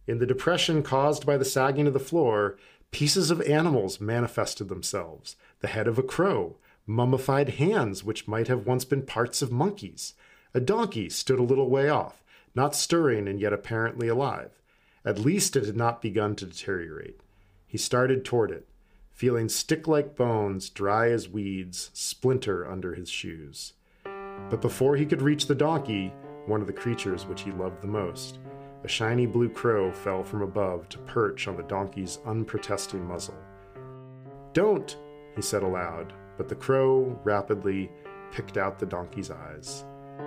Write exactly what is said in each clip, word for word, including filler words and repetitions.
In the depression caused by the sagging of the floor, pieces of animals manifested themselves. The head of a crow, mummified hands which might have once been parts of monkeys. A donkey stood a little way off, not stirring and yet apparently alive. At least it had not begun to deteriorate. He started toward it, feeling stick-like bones, dry as weeds, splinter under his shoes. But before he could reach the donkey, one of the creatures which he loved the most, a shiny blue crow fell from above to perch on the donkey's unprotesting muzzle. "Don't," he said aloud, but the crow rapidly picked out the donkey's eyes.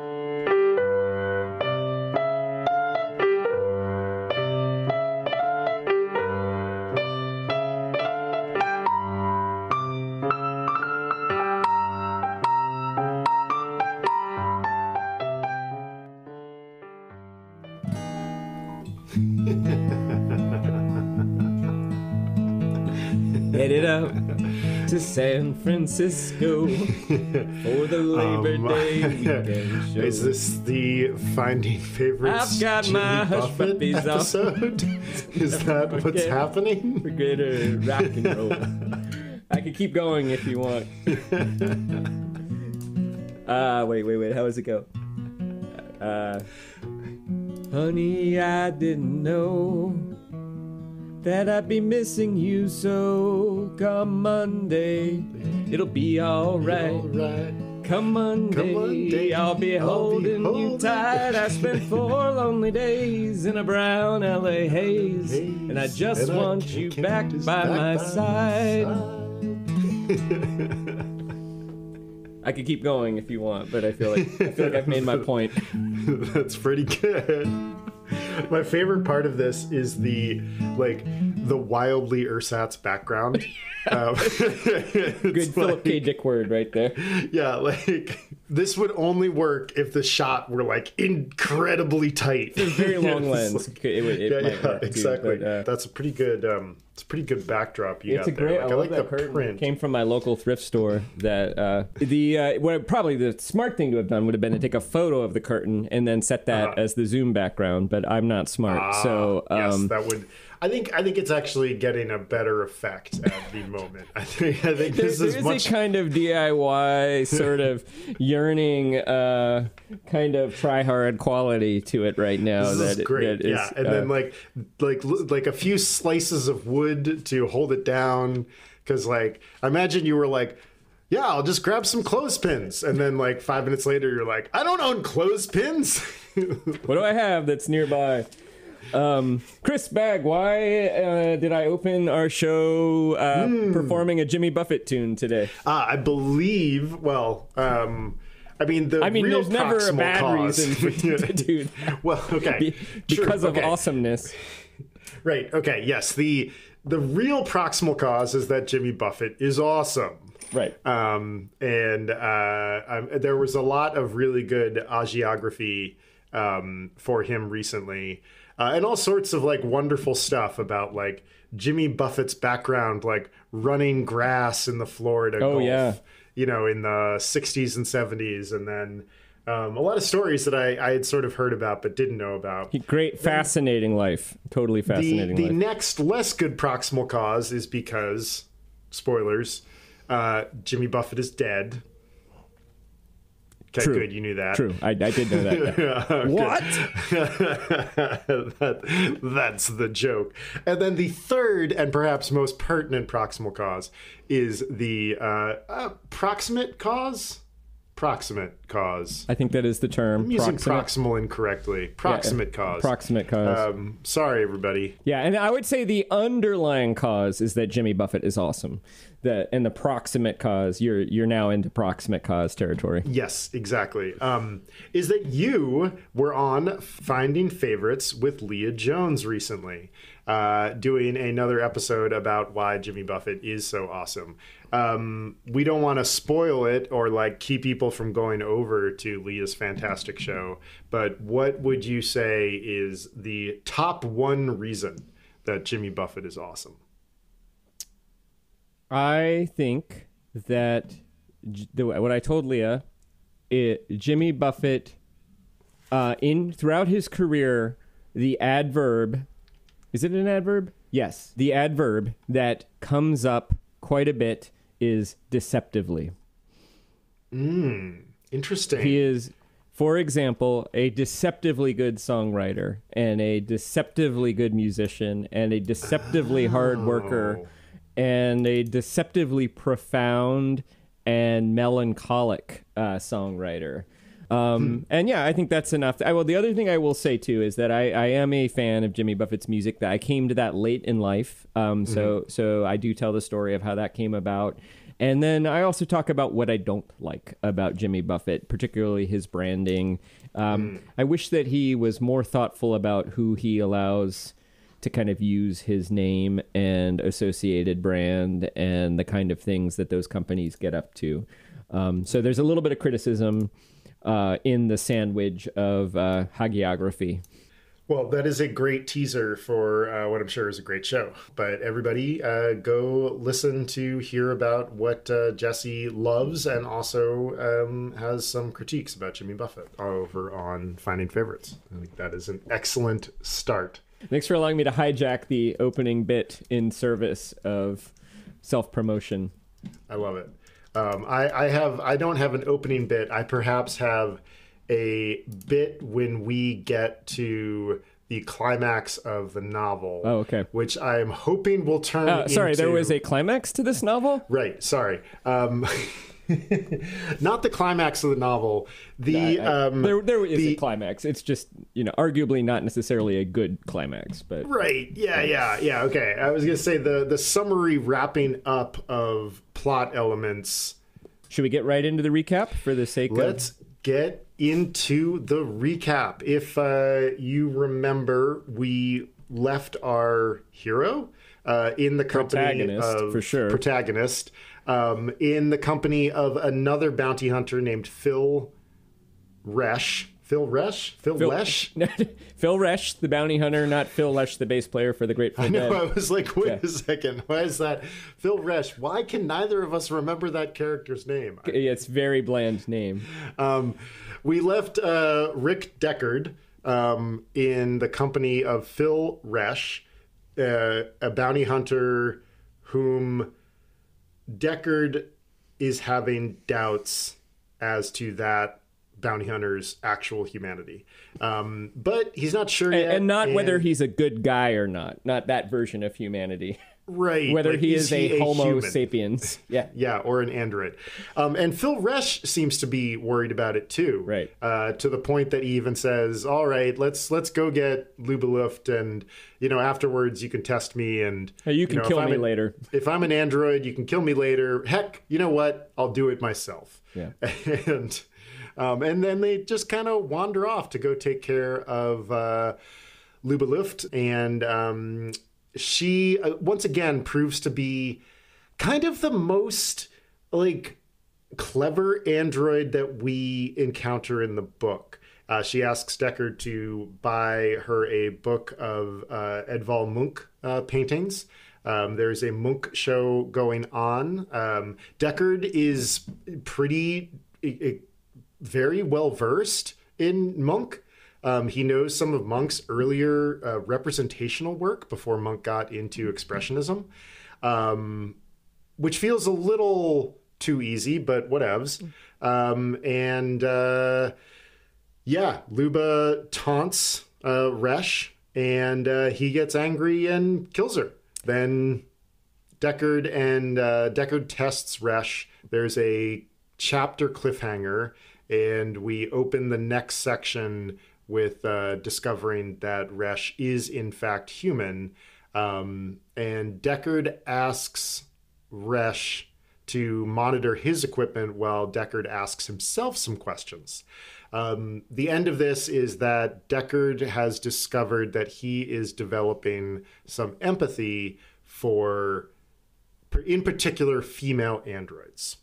Headed out to San Francisco for the Labor um, Day weekend show. Is this the Finding Favorites I've got Jimmy my hush Buffett puppies off. episode? Is that what's Forget- happening? Forget a rock and roll. I could keep going if you want. Uh, wait, wait, wait. How does it go? Uh, honey, I didn't know that I'd be missing you, so come Monday, it'll be alright. All right. Come Monday, Come Monday, I'll be I'll holding be you holding tight. I spent four lonely days in a brown L A haze, Haze, and I just and I want can't- you can't back just by back my by side. side. I could keep going if you want, but I feel like I feel like I've made my point. That's pretty good. My favorite part of this is the like the wildly ersatz background. um, Good Phillip K. Dick word right there. Yeah, like this would only work if the shot were like incredibly tight. It's a very long It's lens. like- it would, it yeah, might yeah, work too, exactly. but, uh, That's a pretty good. Um, it's a pretty good backdrop you it's got a great. there. Like, I, I love like that the curtain. print. It came from my local thrift store. That uh, the uh, what probably the smart thing to have done would have been to take a photo of the curtain and then set that Uh-huh. as the zoom background. But I'm not smart, Ah, so um, yes, that would. I think. I think it's actually getting a better effect at the moment. I think. I think There, this there is is much. a kind of D I Y sort of yearning, uh, kind of try hard quality to it right now. This that is great, that is, yeah. And uh, then like, like, like a few slices of wood to hold it down, because like, I imagine you were like, yeah, I'll just grab some clothespins, and then like five minutes later, you're like, I don't own clothespins. what do I have that's nearby? Um, Chris Bagg, why uh, did I open our show uh, Hmm. performing a Jimmy Buffett tune today? Ah, I believe. Well, um, I mean, the I mean, real there's never a proximal bad cause. reason for you to do that. Well, okay, Be- True, because of okay. awesomeness. Right. Okay. Yes. The the real proximal cause is that Jimmy Buffett is awesome. Right. Um, and uh, um, there was a lot of really good hagiography um, for him recently, uh, and all sorts of like wonderful stuff about like Jimmy Buffett's background, like running grass in the Florida Oh, Gulf, yeah. you know, in the sixties and seventies, and then um, a lot of stories that I, I had sort of heard about but didn't know about. Great, fascinating life. Totally The, fascinating the life. next less good proximal cause is because, spoilers, uh, Jimmy Buffett is dead. Okay, True. good, you knew that. True. I, I did know that. Yeah. What? that, that's the joke. And then the third and perhaps most pertinent proximal cause is the uh, uh, proximate cause? Proximate cause. I think that is the term. I'm using proximate. proximal incorrectly. Proximate cause. Proximate cause. Um, sorry, everybody. Yeah, and I would say the underlying cause is that Jimmy Buffett is awesome. The and the proximate cause, you're you're now into proximate cause territory. Yes, exactly. Um, is that you were on Finding Favorites with Leah Jones recently, uh, doing another episode about why Jimmy Buffett is so awesome. Um, we don't want to spoil it or like keep people from going over to Leah's fantastic show, but what would you say is the top one reason that Jimmy Buffett is awesome? I think that J- the, what I told Leah, it, Jimmy Buffett, uh, in throughout his career, the adverb Is it an adverb? Yes. The adverb that comes up quite a bit is deceptively. Mm, interesting. He is, for example, a deceptively good songwriter and a deceptively good musician and a deceptively oh. hard worker and a deceptively profound and melancholic uh, songwriter. Um, hmm. And yeah, I think that's enough. I, well, the other thing I will say, too, is that I, I am a fan of Jimmy Buffett's music. That I came to that late in life. Um, mm-hmm. So so I do tell the story of how that came about. And then I also talk about what I don't like about Jimmy Buffett, particularly his branding. Um, mm. I wish that he was more thoughtful about who he allows to kind of use his name and associated brand and the kind of things that those companies get up to. Um, so there's a little bit of criticism uh, in the sandwich of uh, hagiography. Well, that is a great teaser for uh, what I'm sure is a great show. But everybody, uh, go listen to hear about what uh, Jesse loves and also um, has some critiques about Jimmy Buffett over on Finding Favorites. I think that is an excellent start. Thanks for allowing me to hijack the opening bit in service of self-promotion. I love it. Um, I, I have. I don't have an opening bit. I perhaps have a bit when we get to the climax of the novel. Oh, okay. Which I'm hoping will turn uh, sorry, into... there was a climax to this novel? Right, sorry. Um, not the climax of the novel. The I, I, um, There, there is the, a climax. It's just, you know, arguably not necessarily a good climax. But Right, yeah, yeah, yeah, okay. I was going to say the, the summary wrapping up of plot elements. Should we get right into the recap for the sake Let's of... get into the recap. If uh, you remember, we left our hero uh, in the company protagonist, of for sure. protagonist um, in the company of another bounty hunter named Phil Resch. Phil Resch? Phil, Phil Lesh? Phil Resch, the bounty hunter, not Phil Lesh, the bass player for the Grateful Dead. I know, I was like, wait yeah. a second. Why is that? Phil Resch. Why can neither of us remember that character's name? It's a very bland name. Um, we left uh, Rick Deckard um, in the company of Phil Resch, uh, a bounty hunter whom Deckard is having doubts as to that bounty hunter's actual humanity. Um, but he's not sure yet. And, and not and, whether he's a good guy or not. Not that version of humanity. Right. Whether like, he is, is he a, a Homo human? sapiens. Yeah. Yeah, or an android. Um, and Phil Resch seems to be worried about it too. Right. Uh, to the point that he even says, all right, let's let's go get Lubeluft and, you know, afterwards you can test me and... Hey, you can you know, kill me an, later. If I'm an android, you can kill me later. Heck, you know what? I'll do it myself. Yeah. And... Um, and then they just kind of wander off to go take care of uh, Lubeluft. And um, she, uh, once again, proves to be kind of the most, like, clever android that we encounter in the book. Uh, she asks Deckard to buy her a book of uh, Edvald Munch uh, paintings. Um, there's a Munch show going on. Um, Deckard is pretty... It, it, very well versed in Munch. Um, he knows some of Munch's earlier uh, representational work before Munch got into expressionism, um, which feels a little too easy, but whatevs. Um, and uh, yeah, Luba taunts uh, Resch, and uh, he gets angry and kills her. Then Deckard and uh, Deckard tests Resch. There's a chapter cliffhanger. And we open the next section with uh, discovering that Resch is in fact human. Um, and Deckard asks Resch to monitor his equipment while Deckard asks himself some questions. Um, the end of this is that Deckard has discovered that he is developing some empathy for, in particular, female androids.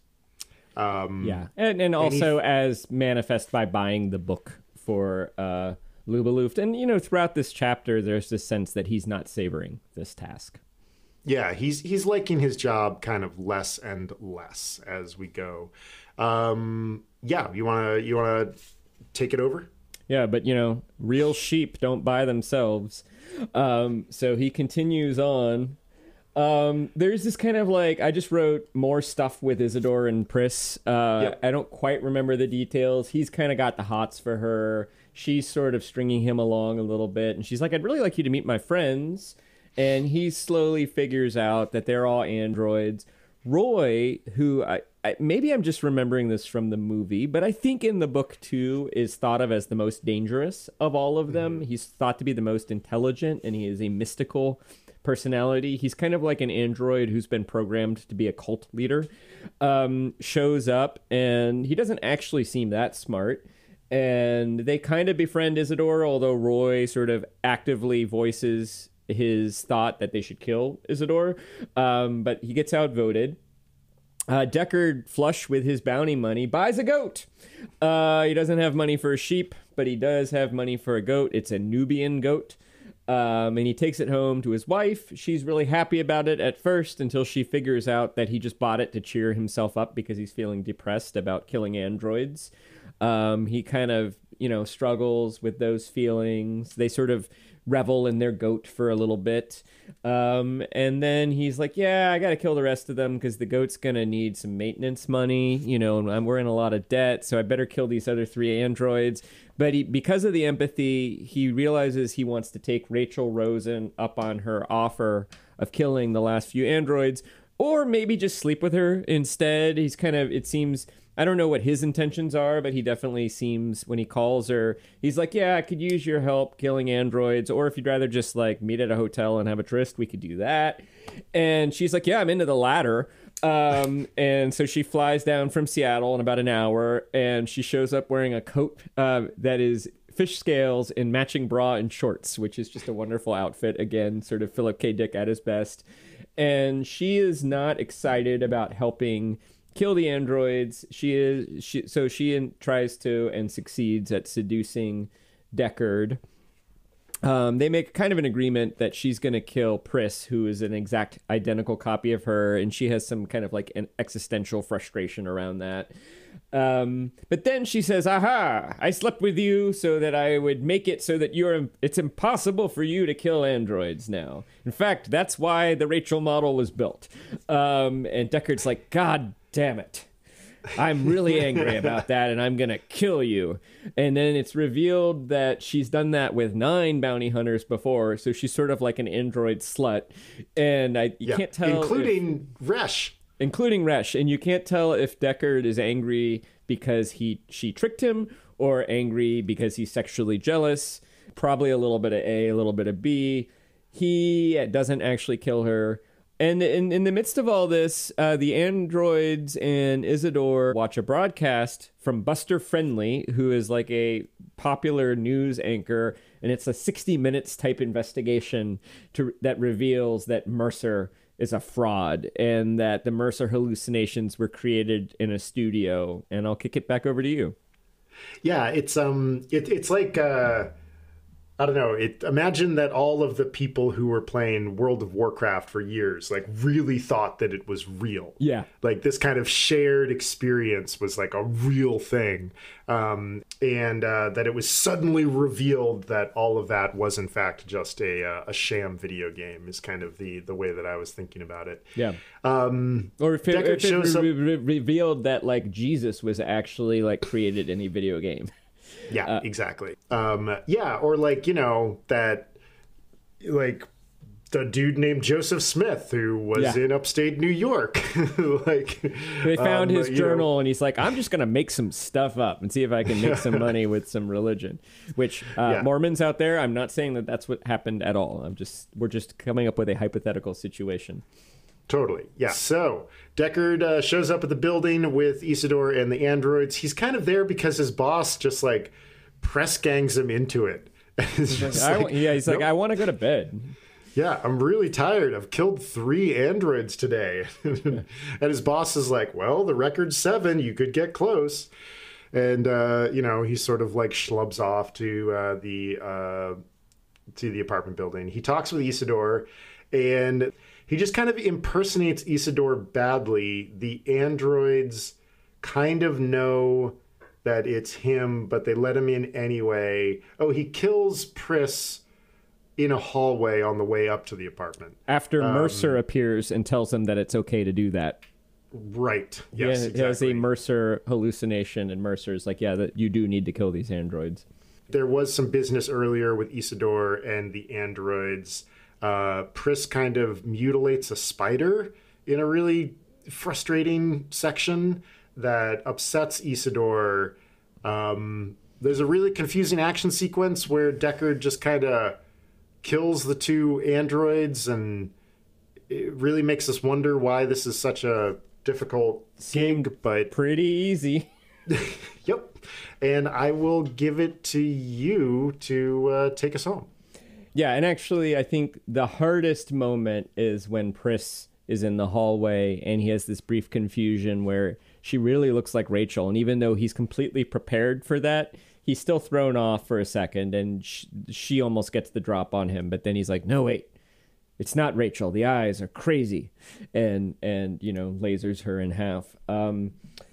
Um, yeah, and and also and he, as manifest by buying the book for uh, Lubeluft. And, you know, throughout this chapter, there's this sense that he's not savoring this task. Yeah, he's he's liking his job kind of less and less as we go. Um, yeah, you wanna you wanna take it over? Yeah, but, you know, real sheep don't buy themselves. Um, so he continues on. Um, there's this kind of like, I just wrote more stuff with Isidore and Pris. Uh, yep. I don't quite remember the details. He's kind of got the hots for her. She's sort of stringing him along a little bit. And she's like, I'd really like you to meet my friends. And he slowly figures out that they're all androids. Roy, who I, I maybe I'm just remembering this from the movie, but I think in the book too is thought of as the most dangerous of all of them. Mm-hmm. He's thought to be the most intelligent, and he is a mystical personality. He's kind of like an android who's been programmed to be a cult leader. Um, shows up, and he doesn't actually seem that smart. And they kind of befriend Isidore, although Roy sort of actively voices his thought that they should kill Isidore, um, but he gets outvoted. Uh, Deckard, flush with his bounty money, buys a goat. Uh, he doesn't have money for a sheep, but he does have money for a goat. It's a Nubian goat, um, and he takes it home to his wife. She's really happy about it at first until she figures out that he just bought it to cheer himself up because he's feeling depressed about killing androids. Um, he kind of, you know, struggles with those feelings. They sort of revel in their goat for a little bit. Um, and then he's like, yeah, I got to kill the rest of them because the goat's going to need some maintenance money, you know, and I'm, we're in a lot of debt, so I better kill these other three androids. But he, because of the empathy, he realizes he wants to take Rachael Rosen up on her offer of killing the last few androids, or maybe just sleep with her instead. He's kind of, it seems... I don't know what his intentions are, but he definitely seems, when he calls her, he's like, yeah, I could use your help killing androids. Or if you'd rather just like meet at a hotel and have a tryst, we could do that. And she's like, yeah, I'm into the latter. Um, and so she flies down from Seattle in about an hour, and she shows up wearing a coat uh, that is fish scales and matching bra and shorts, which is just a wonderful outfit. Again, sort of Phillip K. Dick at his best. And she is not excited about helping kill the androids. She is she so she in, tries to and succeeds at seducing Deckard. Um, they make kind of an agreement that she's going to kill Pris, who is an exact identical copy of her, and she has some kind of like an existential frustration around that. Um, but then she says, aha, I slept with you so that I would make it so that you're it's impossible for you to kill androids now. In fact, that's why the Rachael model was built. Um, and Deckard's like, God damn it. I'm really angry about that, and I'm going to kill you. And then it's revealed that she's done that with nine bounty hunters before, so she's sort of like an android slut. And I you yeah, can't tell... Including if, Resh. Including Resh. And you can't tell if Deckard is angry because he she tricked him or angry because he's sexually jealous. Probably a little bit of A, a little bit of B. He doesn't actually kill her. And in, in the midst of all this, uh, the androids and Isidore watch a broadcast from Buster Friendly, who is like a popular news anchor, and it's a sixty minutes type investigation to, that reveals that Mercer is a fraud and that the Mercer hallucinations were created in a studio. And I'll kick it back over to you. Yeah, it's um, it, it's like... Uh... I don't know. It, imagine that all of the people who were playing World of Warcraft for years, like, really thought that it was real. Yeah. Like, this kind of shared experience was, like, a real thing. Um, and uh, that it was suddenly revealed that all of that was, in fact, just a uh, a sham video game is kind of the, the way that I was thinking about it. Yeah. Um, or if it, if it re- re- revealed that, like, Jesus was actually, like, created in a video game. Yeah, uh, exactly. Um, yeah, or like, you know, that, like, the dude named Joseph Smith who was yeah. in upstate New York. like They found um, his journal, know. and he's like, I'm just going to make some stuff up and see if I can make some money with some religion. Which, uh, yeah. Mormons out there, I'm not saying that that's what happened at all. I'm just, we're just coming up with a hypothetical situation. Totally. Yeah. So Deckard uh, shows up at the building with Isidore and the androids. He's kind of there because his boss just like press gangs him into it. He's like, like, I, yeah, he's nope. like, I want to go to bed. Yeah, I'm really tired. I've killed three androids today. And his boss is like, well, the record's seven. You could get close. And, uh, you know, he sort of like schlubs off to uh, the uh, to the apartment building. He talks with Isidore, and he just kind of impersonates Isidore badly. The androids kind of know that it's him, but they let him in anyway. Oh, he kills Pris in a hallway on the way up to the apartment. After um, Mercer appears and tells him that it's okay to do that. Right. Yes, he has, exactly. He has a Mercer hallucination, and Mercer's like, yeah, that you do need to kill these androids. There was some business earlier with Isidore and the androids. Uh, Pris kind of mutilates a spider in a really frustrating section that upsets Isidore. Um, there's a really confusing action sequence where Deckard just kind of kills the two androids, and it really makes us wonder why this is such a difficult gig, but pretty easy. Yep. And I will give it to you to uh, take us home. Yeah, and actually, I think the hardest moment is when Pris is in the hallway and he has this brief confusion where she really looks like Rachael. And even though he's completely prepared for that, he's still thrown off for a second, and she, she almost gets the drop on him. But then he's like, no, wait, it's not Rachael. The eyes are crazy. And, and you know, lasers her in half. Um,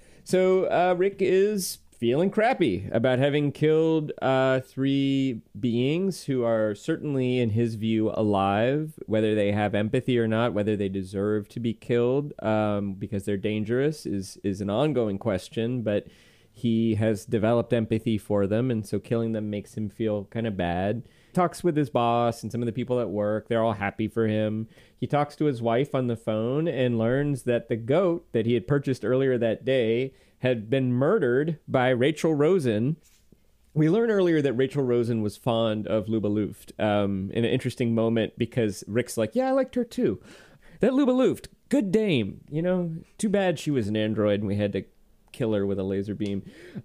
so uh, Rick is feeling crappy about having killed uh, three beings who are certainly, in his view, alive, whether they have empathy or not, whether they deserve to be killed um, because they're dangerous is, is an ongoing question, but he has developed empathy for them, and so killing them makes him feel kind of bad. Talks with his boss and some of the people at work. They're all happy for him. He talks to his wife on the phone and learns that the goat that he had purchased earlier that day had been murdered by Rachael Rosen. We learned earlier that Rachael Rosen was fond of Luba Luft um, in an interesting moment, because Rick's like, yeah, I liked her too. That Luba Luft, good dame. You know, too bad she was an android and we had to kill her with a laser beam.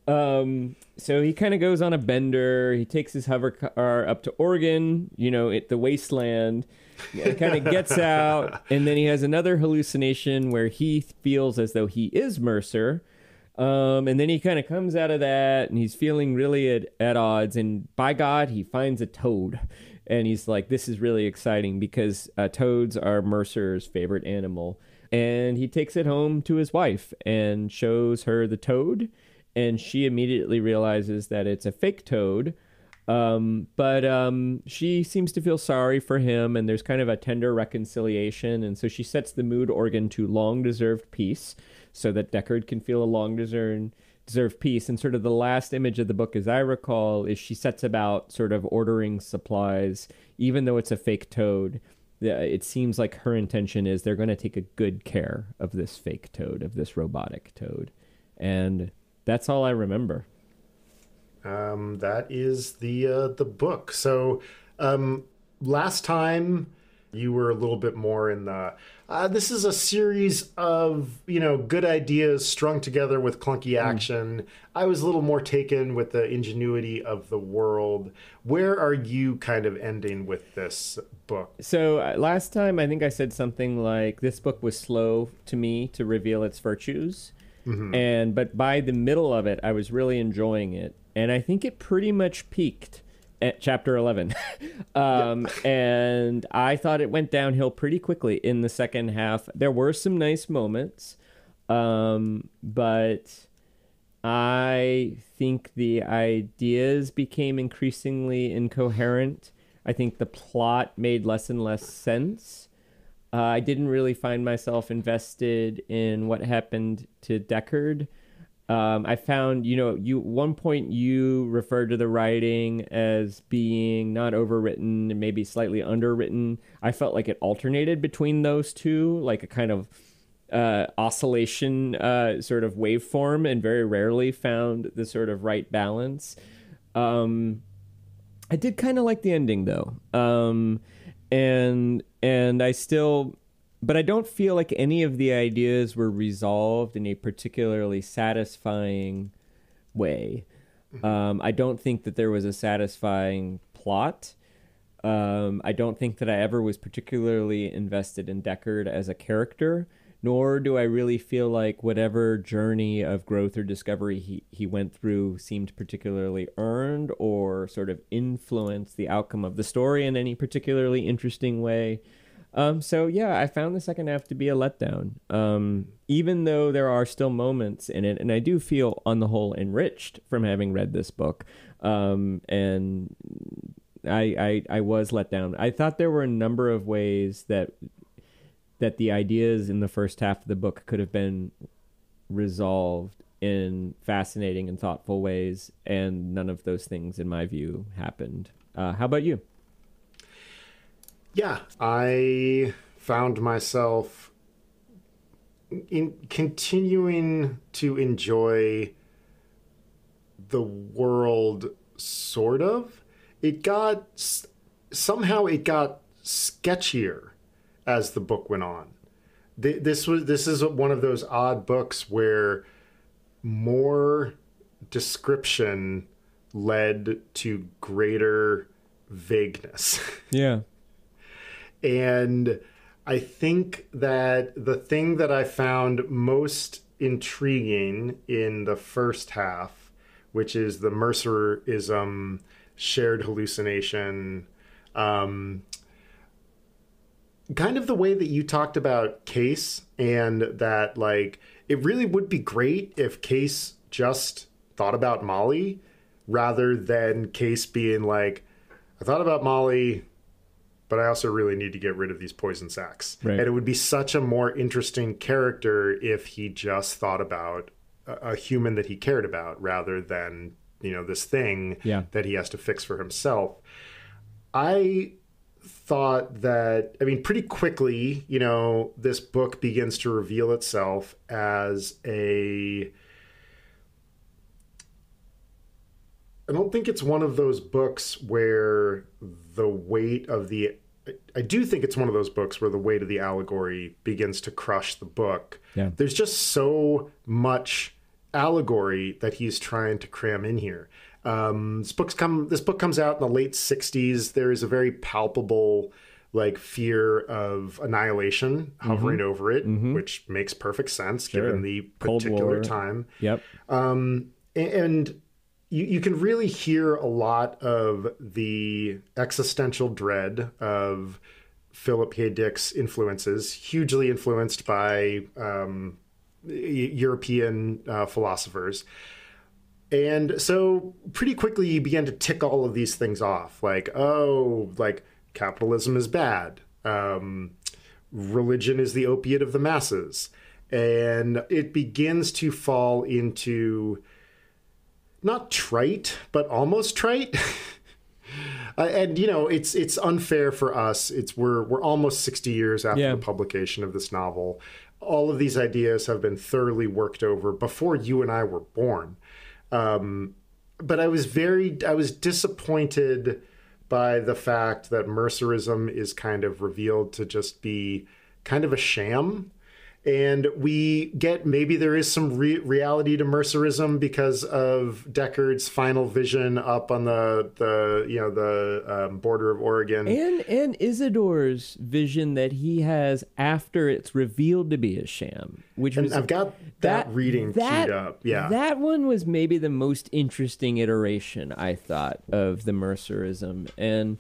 Um, so he kind of goes on a bender. He takes his hover car up to Oregon, you know, at the wasteland. Kind of gets out, and then he has another hallucination where he feels as though he is Mercer. Um, and then he kind of comes out of that, and he's feeling really at, at odds. And by God, he finds a toad. And he's like, this is really exciting, because uh, toads are Mercer's favorite animal. And he takes it home to his wife and shows her the toad. And she immediately realizes that it's a fake toad. Um, but um, she seems to feel sorry for him, and there's kind of a tender reconciliation. And so she sets the mood organ to long-deserved peace, so that Deckard can feel a long-deserved deserved peace. And sort of the last image of the book, as I recall, is she sets about sort of ordering supplies, even though it's a fake toad. It seems like her intention is they're going to take a good care of this fake toad, of this robotic toad. And that's all I remember. Um, that is the uh, the book. So um, last time you were a little bit more in the, uh, this is a series of, you know, good ideas strung together with clunky action. Mm. I was a little more taken with the ingenuity of the world. Where are you kind of ending with this book? So uh, last time I think I said something like, this book was slow to me to reveal its virtues. Mm-hmm. And but by the middle of it, I was really enjoying it. And I think it pretty much peaked at chapter eleven. um, yep. And I thought it went downhill pretty quickly in the second half. There were some nice moments, um, but I think the ideas became increasingly incoherent. I think the plot made less and less sense. Uh, I didn't really find myself invested in what happened to Deckard. Um, I found, you know, you one point you referred to the writing as being not overwritten and maybe slightly underwritten. I felt like it alternated between those two, like a kind of uh, oscillation uh, sort of waveform, and very rarely found the sort of right balance. Um, I did kind of like the ending, though. Um, and and I still... But I don't feel like any of the ideas were resolved in a particularly satisfying way. Mm-hmm. Um, I don't think that there was a satisfying plot. Um, I don't think that I ever was particularly invested in Deckard as a character, nor do I really feel like whatever journey of growth or discovery he, he went through seemed particularly earned or sort of influenced the outcome of the story in any particularly interesting way. Um, so yeah, I found the second half to be a letdown. Um, even though there are still moments in it, and I do feel on the whole enriched from having read this book. Um, and I, I I was let down. I thought there were a number of ways that that the ideas in the first half of the book could have been resolved in fascinating and thoughtful ways, and none of those things, in my view, happened. Uh, how about you? Yeah, I found myself in continuing to enjoy the world, sort of. It got, somehow it got sketchier as the book went on. This was, this is one of those odd books where more description led to greater vagueness. Yeah. And I think that the thing that I found most intriguing in the first half, which is the Mercerism, shared hallucination, um, kind of the way that you talked about Case, and that, like, it really would be great if Case just thought about Molly rather than Case being like, I thought about Molly, but I also really need to get rid of these poison sacs. Right. And it would be such a more interesting character if he just thought about a, a human that he cared about rather than, you know, this thing yeah. that he has to fix for himself. I thought that, I mean, pretty quickly, you know, this book begins to reveal itself as a... I don't think it's one of those books where the weight of the... I do think it's one of those books where the weight of the allegory begins to crush the book. Yeah. There's just so much allegory that he's trying to cram in here. Um, this book's come. This book comes out in the late sixties. There is a very palpable, like, fear of annihilation hovering mm-hmm. over it, mm-hmm. which makes perfect sense sure. given the particular time. Yep. Um, and You, you can really hear a lot of the existential dread of Philip K. Dick's influences, hugely influenced by um, European uh, philosophers. And so pretty quickly you begin to tick all of these things off, like, oh, like capitalism is bad. Um, religion is the opiate of the masses. And it begins to fall into... not trite, but almost trite. uh, and, you know, it's it's unfair for us. It's we're we're almost sixty years after yeah. the publication of this novel. All of these ideas have been thoroughly worked over before you and I were born. Um, but I was very, I was disappointed by the fact that Mercerism is kind of revealed to just be kind of a sham. And we get, maybe there is some re- reality to Mercerism because of Deckard's final vision up on the, the you know, the um, border of Oregon. And and Isidore's vision that he has after it's revealed to be a sham. Which and was, I've got that, that reading that, queued up. Yeah. That one was maybe the most interesting iteration, I thought, of the Mercerism. And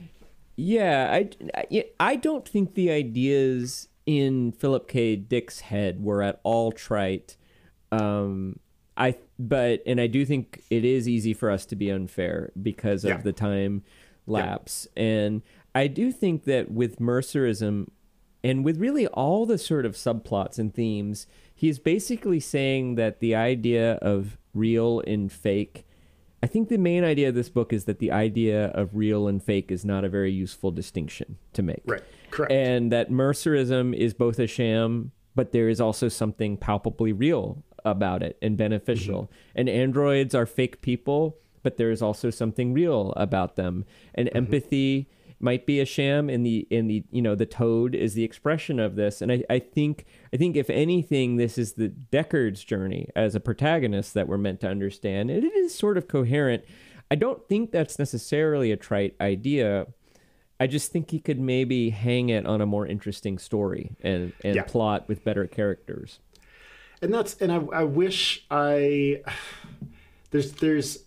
yeah, I, I, I don't think the ideas in Philip K. Dick's head were at all trite. Um, I but and I do think it is easy for us to be unfair because of yeah. the time lapse. Yeah. And I do think that with Mercerism and with really all the sort of subplots and themes, he's basically saying that the idea of real and fake, I think the main idea of this book is that the idea of real and fake is not a very useful distinction to make. Right. Correct. And that Mercerism is both a sham, but there is also something palpably real about it and beneficial. Mm-hmm. And androids are fake people, but there is also something real about them. And mm-hmm. empathy might be a sham, and the in the you know the toad is the expression of this. And I, I think I think if anything, this is the Deckard's journey as a protagonist that we're meant to understand. And it is sort of coherent. I don't think that's necessarily a trite idea. I just think he could maybe hang it on a more interesting story and, and yeah. plot with better characters. And that's, and I, I wish I, there's, there's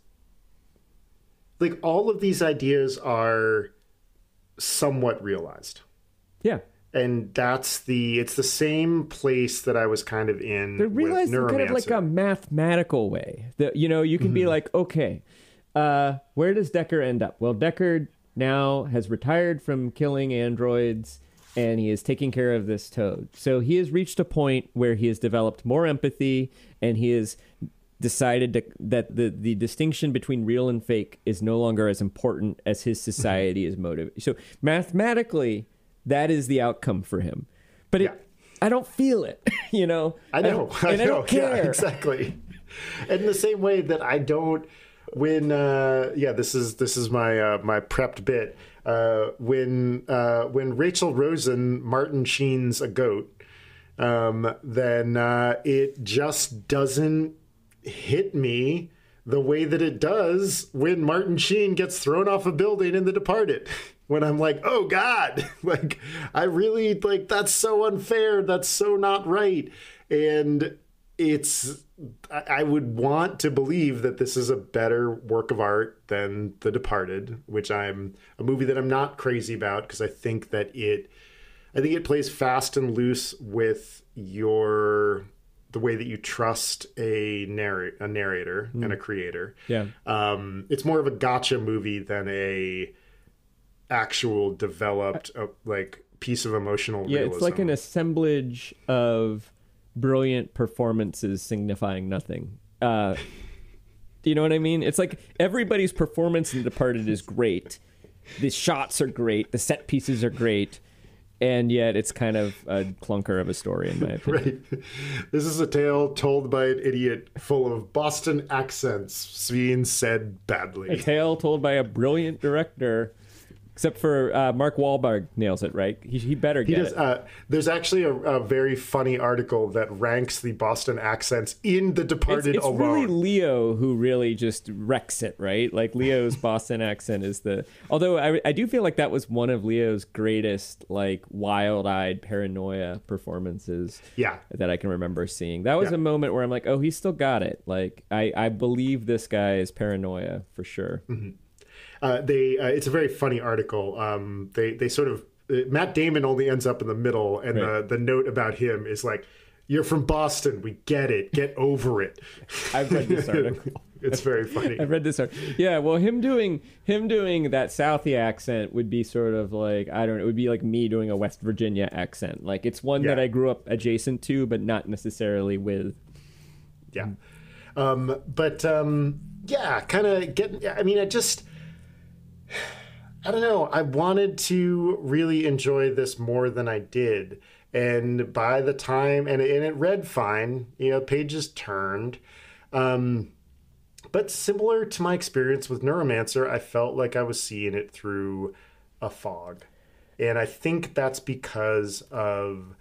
like all of these ideas are somewhat realized. Yeah. And that's the it's the same place that I was kind of in. They realized with kind of like a mathematical way that, you know, you can mm-hmm. be like, okay, uh, where does Deckard end up? Well, Deckard now has retired from killing androids, and he is taking care of this toad. So he has reached a point where he has developed more empathy, and he has decided to, that the, the distinction between real and fake is no longer as important as his society is motivated. So mathematically, that is the outcome for him. But it, yeah. I don't feel it, you know? I know. I, I and know. I don't care. Yeah, exactly. In the same way that I don't, when, uh, yeah, this is this is my uh, my prepped bit. Uh, when uh, when Rachael Rosen Martin Sheen's a goat, um, then uh, it just doesn't hit me the way that it does when Martin Sheen gets thrown off a building in The Departed. When I'm like, oh God, like I really like that's so unfair. That's so not right. And it's, I would want to believe that this is a better work of art than The Departed, which I'm a movie that I'm not crazy about because I think that it, I think it plays fast and loose with your, the way that you trust a narr- a narrator mm. and a creator. Yeah. Um, it's more of a gotcha movie than a actual developed uh, like piece of emotional yeah, realism. It's like an assemblage of brilliant performances signifying nothing. Uh, do you know what I mean? It's like everybody's performance in The Departed is great. The shots are great. The set pieces are great. And yet it's kind of a clunker of a story, in my opinion. Right. This is a tale told by an idiot full of Boston accents being said badly. A tale told by a brilliant director. Except for uh, Mark Wahlberg nails it, right? He, he better get he does, it. Uh, there's actually a, a very funny article that ranks the Boston accents in The Departed it's, it's alone. It's really Leo who really just wrecks it, right? Like Leo's Boston accent is the... Although I, I do feel like that was one of Leo's greatest, like, wild-eyed paranoia performances yeah. that I can remember seeing. That was yeah. a moment where I'm like, oh, he still got it. Like, I, I believe this guy is paranoia for sure. Mm-hmm. Uh, they uh, it's a very funny article. Um, they they sort of uh, Matt Damon only ends up in the middle, and right. the the note about him is like, "You're from Boston, we get it. Get over it." I've read this article. It's very funny. I've read this article. Yeah, well, him doing him doing that Southie accent would be sort of like I don't know. It would be like me doing a West Virginia accent. Like it's one yeah. that I grew up adjacent to, but not necessarily with. Yeah, um, but um, yeah, kind of get. I mean, I just. I don't know. I wanted to really enjoy this more than I did. And by the time, and it, and it read fine, you know, pages turned. Um, but similar to my experience with Neuromancer, I felt like I was seeing it through a fog. And I think that's because of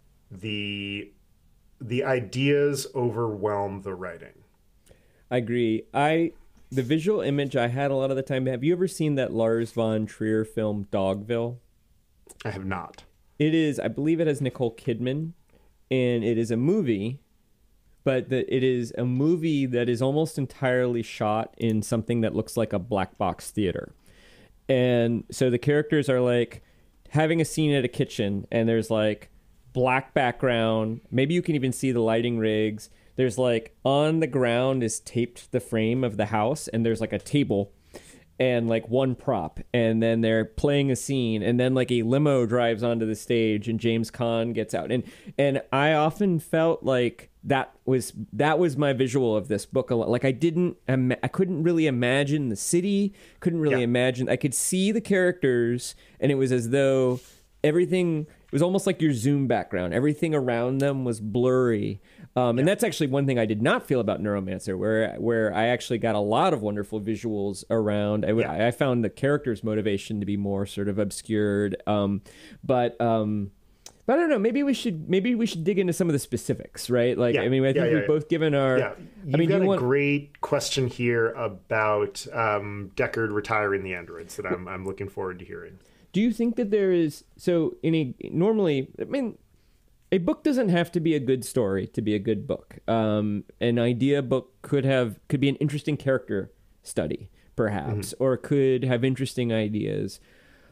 the the ideas overwhelm the writing. I agree. I... The visual image I had a lot of the time. Have you ever seen that Lars von Trier film Dogville? I have not. It is, I believe it has Nicole Kidman, and it is a movie, but the, it is a movie that is almost entirely shot in something that looks like a black box theater. And so the characters are like having a scene at a kitchen, and there's like black background. Maybe you can even see the lighting rigs. There's like on the ground is taped the frame of the house, and there's like a table and like one prop, and then they're playing a scene, and then like a limo drives onto the stage and James Caan gets out. And and I often felt like that was that was my visual of this book a lot. Like I didn't I couldn't really imagine the city, couldn't really yeah. imagine. I could see the characters, and it was as though everything it was almost like your Zoom background. Everything around them was blurry. Um, and yeah. that's actually one thing I did not feel about Neuromancer, where where I actually got a lot of wonderful visuals around. I, yeah. I found the character's motivation to be more sort of obscured. Um, but um, but I don't know. Maybe we should maybe we should dig into some of the specifics, right? Like, yeah. I mean, I think yeah, yeah, we've yeah. both given our. Yeah. You've I mean, got you a want... great question here about um, Deckard retiring the androids that I'm I'm looking forward to hearing. Do you think that there is so in a normally? I mean. A book doesn't have to be a good story to be a good book. Um, an idea book could have could be an interesting character study, perhaps, mm-hmm. or could have interesting ideas.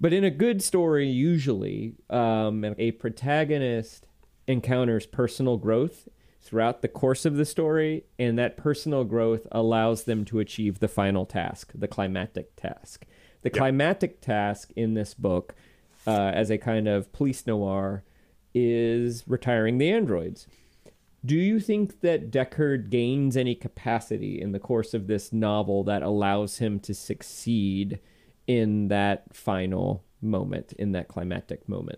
But in a good story, usually, um, a protagonist encounters personal growth throughout the course of the story, and that personal growth allows them to achieve the final task, the climactic task. The yep. climactic task in this book, uh, as a kind of police noir, is retiring the androids. Do you think that Deckard gains any capacity in the course of this novel that allows him to succeed in that final moment, in that climactic moment?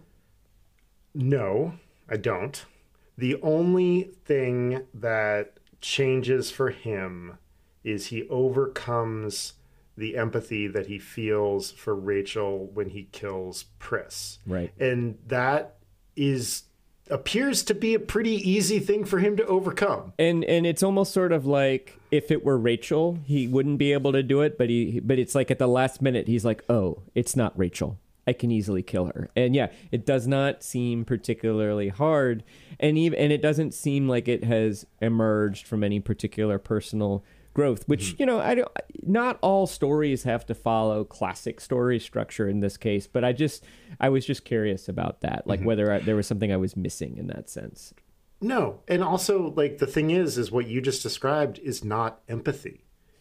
No, I don't. The only thing that changes for him is he overcomes the empathy that he feels for Rachael when he kills Pris. Right. And that is appears to be a pretty easy thing for him to overcome. And and it's almost sort of like if it were Rachael, he wouldn't be able to do it, but he but it's like at the last minute he's like, "Oh, it's not Rachael. I can easily kill her." And yeah, it does not seem particularly hard, and even and it doesn't seem like it has emerged from any particular personal growth, which, mm-hmm. you know, I don't, not all stories have to follow classic story structure in this case, but I just, I was just curious about that, like mm-hmm. whether I, there was something I was missing in that sense. No. And also, like, the thing is, is what you just described is not empathy.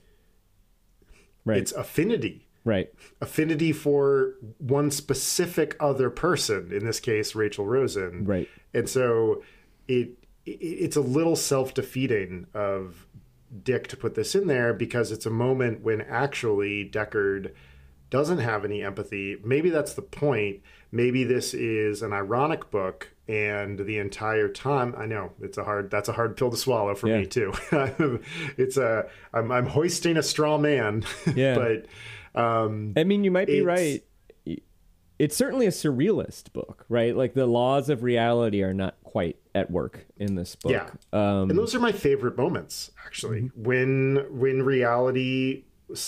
Right. It's affinity. Right. Affinity for one specific other person, in this case, Rachael Rosen. Right. And so it, it it's a little self-defeating of Dick to put this in there, because it's a moment when actually Deckard doesn't have any empathy. Maybe that's the point. Maybe this is an ironic book, and the entire time, I know it's a hard, that's a hard pill to swallow for yeah. me too. It's a, I'm, I'm hoisting a straw man, yeah. but um, I mean, you might be right. It's certainly a surrealist book, right? Like the laws of reality are not quite at work in this book. Yeah. Um, and those are my favorite moments, actually, mm-hmm. when when reality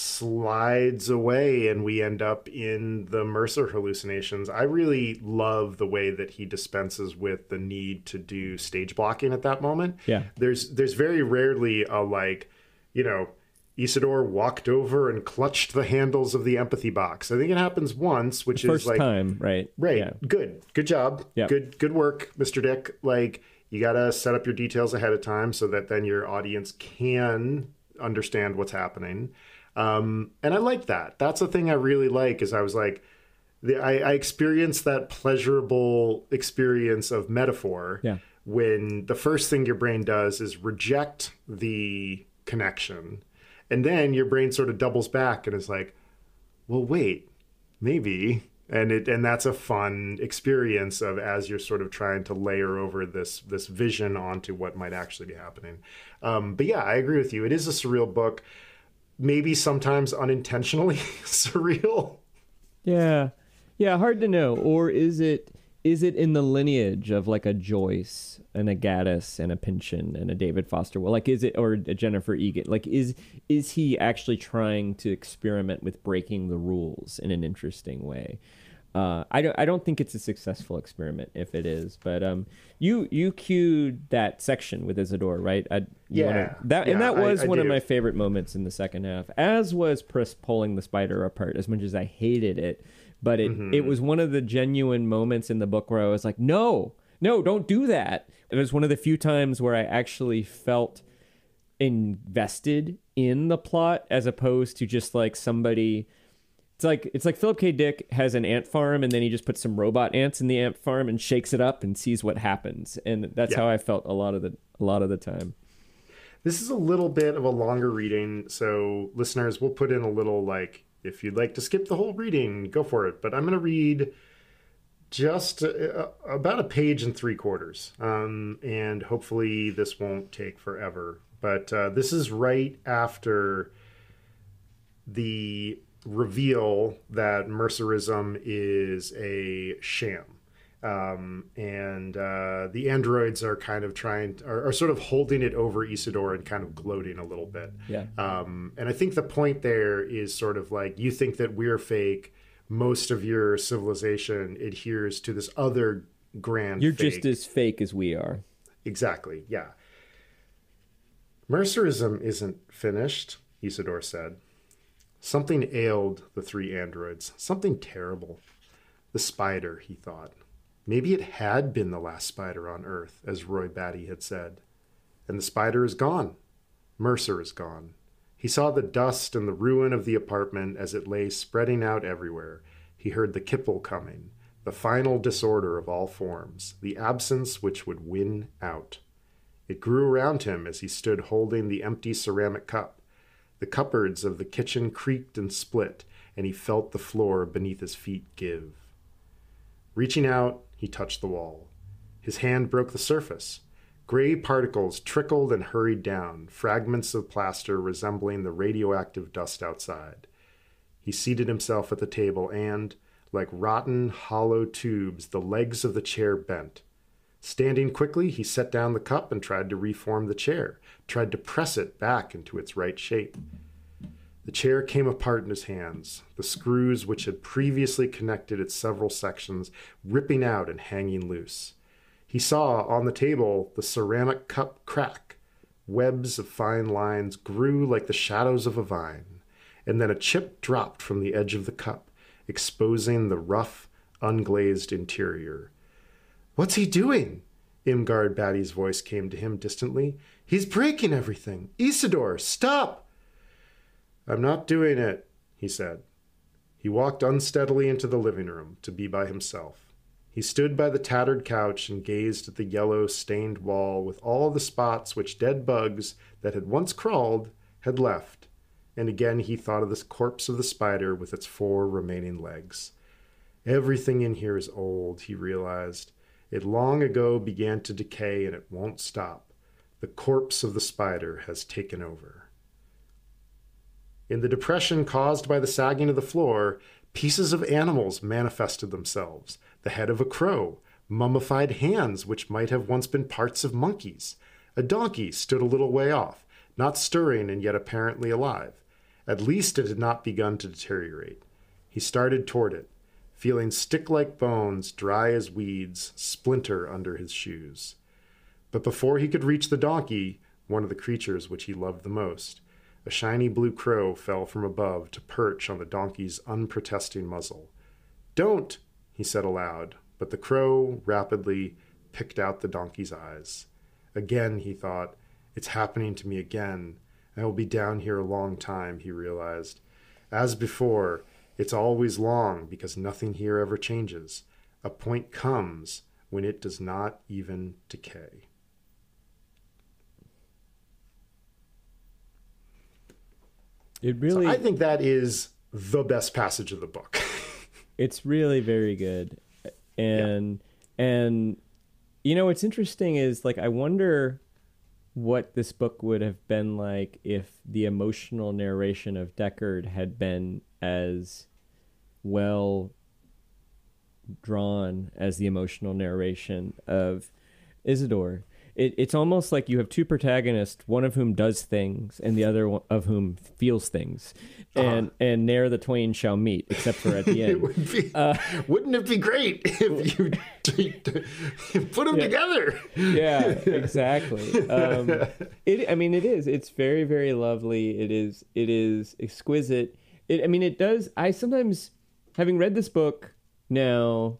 slides away and we end up in the Mercer hallucinations. I really love the way that he dispenses with the need to do stage blocking at that moment. Yeah. There's there's very rarely a, like, you know, Isidore walked over and clutched the handles of the empathy box. I think it happens once, which the is first like time, right? Right. Yeah. Good. Good job. Yeah. Good good work, Mister Dick. Like, you got to set up your details ahead of time so that then your audience can understand what's happening. Um, and I like that. That's the thing I really like, is I was like, the, I, I experienced that pleasurable experience of metaphor yeah. when the first thing your brain does is reject the connection. And then your brain sort of doubles back and is like, well, wait, maybe. And it and that's a fun experience of, as you're sort of trying to layer over this this vision onto what might actually be happening. Um, but yeah, I agree with you. It is a surreal book, maybe sometimes unintentionally surreal. Yeah. Yeah, hard to know. Or is it is it in the lineage of like a Joyce and a Gaddis and a Pynchon and a David Foster? Well, like, is it, or a Jennifer Egan? Like, is is he actually trying to experiment with breaking the rules in an interesting way? Uh, I don't I don't think it's a successful experiment if it is. But um, you you cued that section with Isidore, right? I, yeah, wanna, that yeah, and that was I, I one do. of my favorite moments in the second half. As was Pris pulling the spider apart. As much as I hated it. But it, mm-hmm. it was one of the genuine moments in the book where I was like, no, no, don't do that. It was one of the few times where I actually felt invested in the plot, as opposed to just like somebody. It's like it's like Philip K. Dick has an ant farm, and then he just puts some robot ants in the ant farm and shakes it up and sees what happens. And that's yeah. how I felt a lot of the a lot of the time. This is a little bit of a longer reading, so listeners, we'll put in a little, like, if you'd like to skip the whole reading, go for it. But I'm going to read just a, a, about a page and three quarters. Um, and hopefully this won't take forever. But uh, this is right after the reveal that Mercerism is a sham. Um, and uh, the androids are kind of trying, are, are sort of holding it over Isidore and kind of gloating a little bit. Yeah. Um, and I think the point there is sort of like, you think that we're fake. Most of your civilization adheres to this other grand You're fake. just as fake as we are. Exactly. Yeah. Mercerism isn't finished, Isidore said. Something ailed the three androids, something terrible. The spider, he thought. Maybe it had been the last spider on Earth, as Roy Batty had said. And the spider is gone. Mercer is gone. He saw the dust and the ruin of the apartment as it lay spreading out everywhere. He heard the kipple coming, the final disorder of all forms, the absence which would win out. It grew around him as he stood holding the empty ceramic cup. The cupboards of the kitchen creaked and split, and he felt the floor beneath his feet give. Reaching out, he touched the wall. His hand broke the surface. Gray particles trickled and hurried down, fragments of plaster resembling the radioactive dust outside. He seated himself at the table and, like rotten, hollow tubes, the legs of the chair bent. Standing quickly, he set down the cup and tried to reform the chair, tried to press it back into its right shape. The chair came apart in his hands, the screws which had previously connected its several sections ripping out and hanging loose. He saw on the table the ceramic cup crack. Webs of fine lines grew like the shadows of a vine, and then a chip dropped from the edge of the cup, exposing the rough, unglazed interior. "What's he doing?" Imgard Batty's voice came to him distantly. "He's breaking everything. Isidore, stop!" "I'm not doing it," he said. He walked unsteadily into the living room to be by himself. He stood by the tattered couch and gazed at the yellow, stained wall with all the spots which dead bugs that had once crawled had left, and again he thought of the corpse of the spider with its four remaining legs. Everything in here is old, he realized. It long ago began to decay, and it won't stop. The corpse of the spider has taken over. In the depression caused by the sagging of the floor, pieces of animals manifested themselves. The head of a crow, mummified hands which might have once been parts of monkeys. A donkey stood a little way off, not stirring and yet apparently alive. At least it had not begun to deteriorate. He started toward it, feeling stick-like bones, dry as weeds, splinter under his shoes. But before he could reach the donkey, one of the creatures which he loved the most, a shiny blue crow fell from above to perch on the donkey's unprotesting muzzle. "Don't!" he said aloud, but the crow rapidly picked out the donkey's eyes. Again, he thought, "It's happening to me again. I will be down here a long time," he realized. As before, it's always long because nothing here ever changes. A point comes when it does not even decay. It really, so I think that is the best passage of the book. It's really very good. And, yeah. and, you know, what's interesting is, like, I wonder what this book would have been like if the emotional narration of Deckard had been as well drawn as the emotional narration of Isidore. It, it's almost like you have two protagonists, one of whom does things and the other one of whom feels things. And uh-huh. and ne'er the twain shall meet, except for at the end. It would be, uh, wouldn't it be great if you t- t- put them yeah. together? Yeah, exactly. Um, it, I mean, it is. It's very, very lovely. It is. It is exquisite. It, I mean, it does. I sometimes, having read this book now,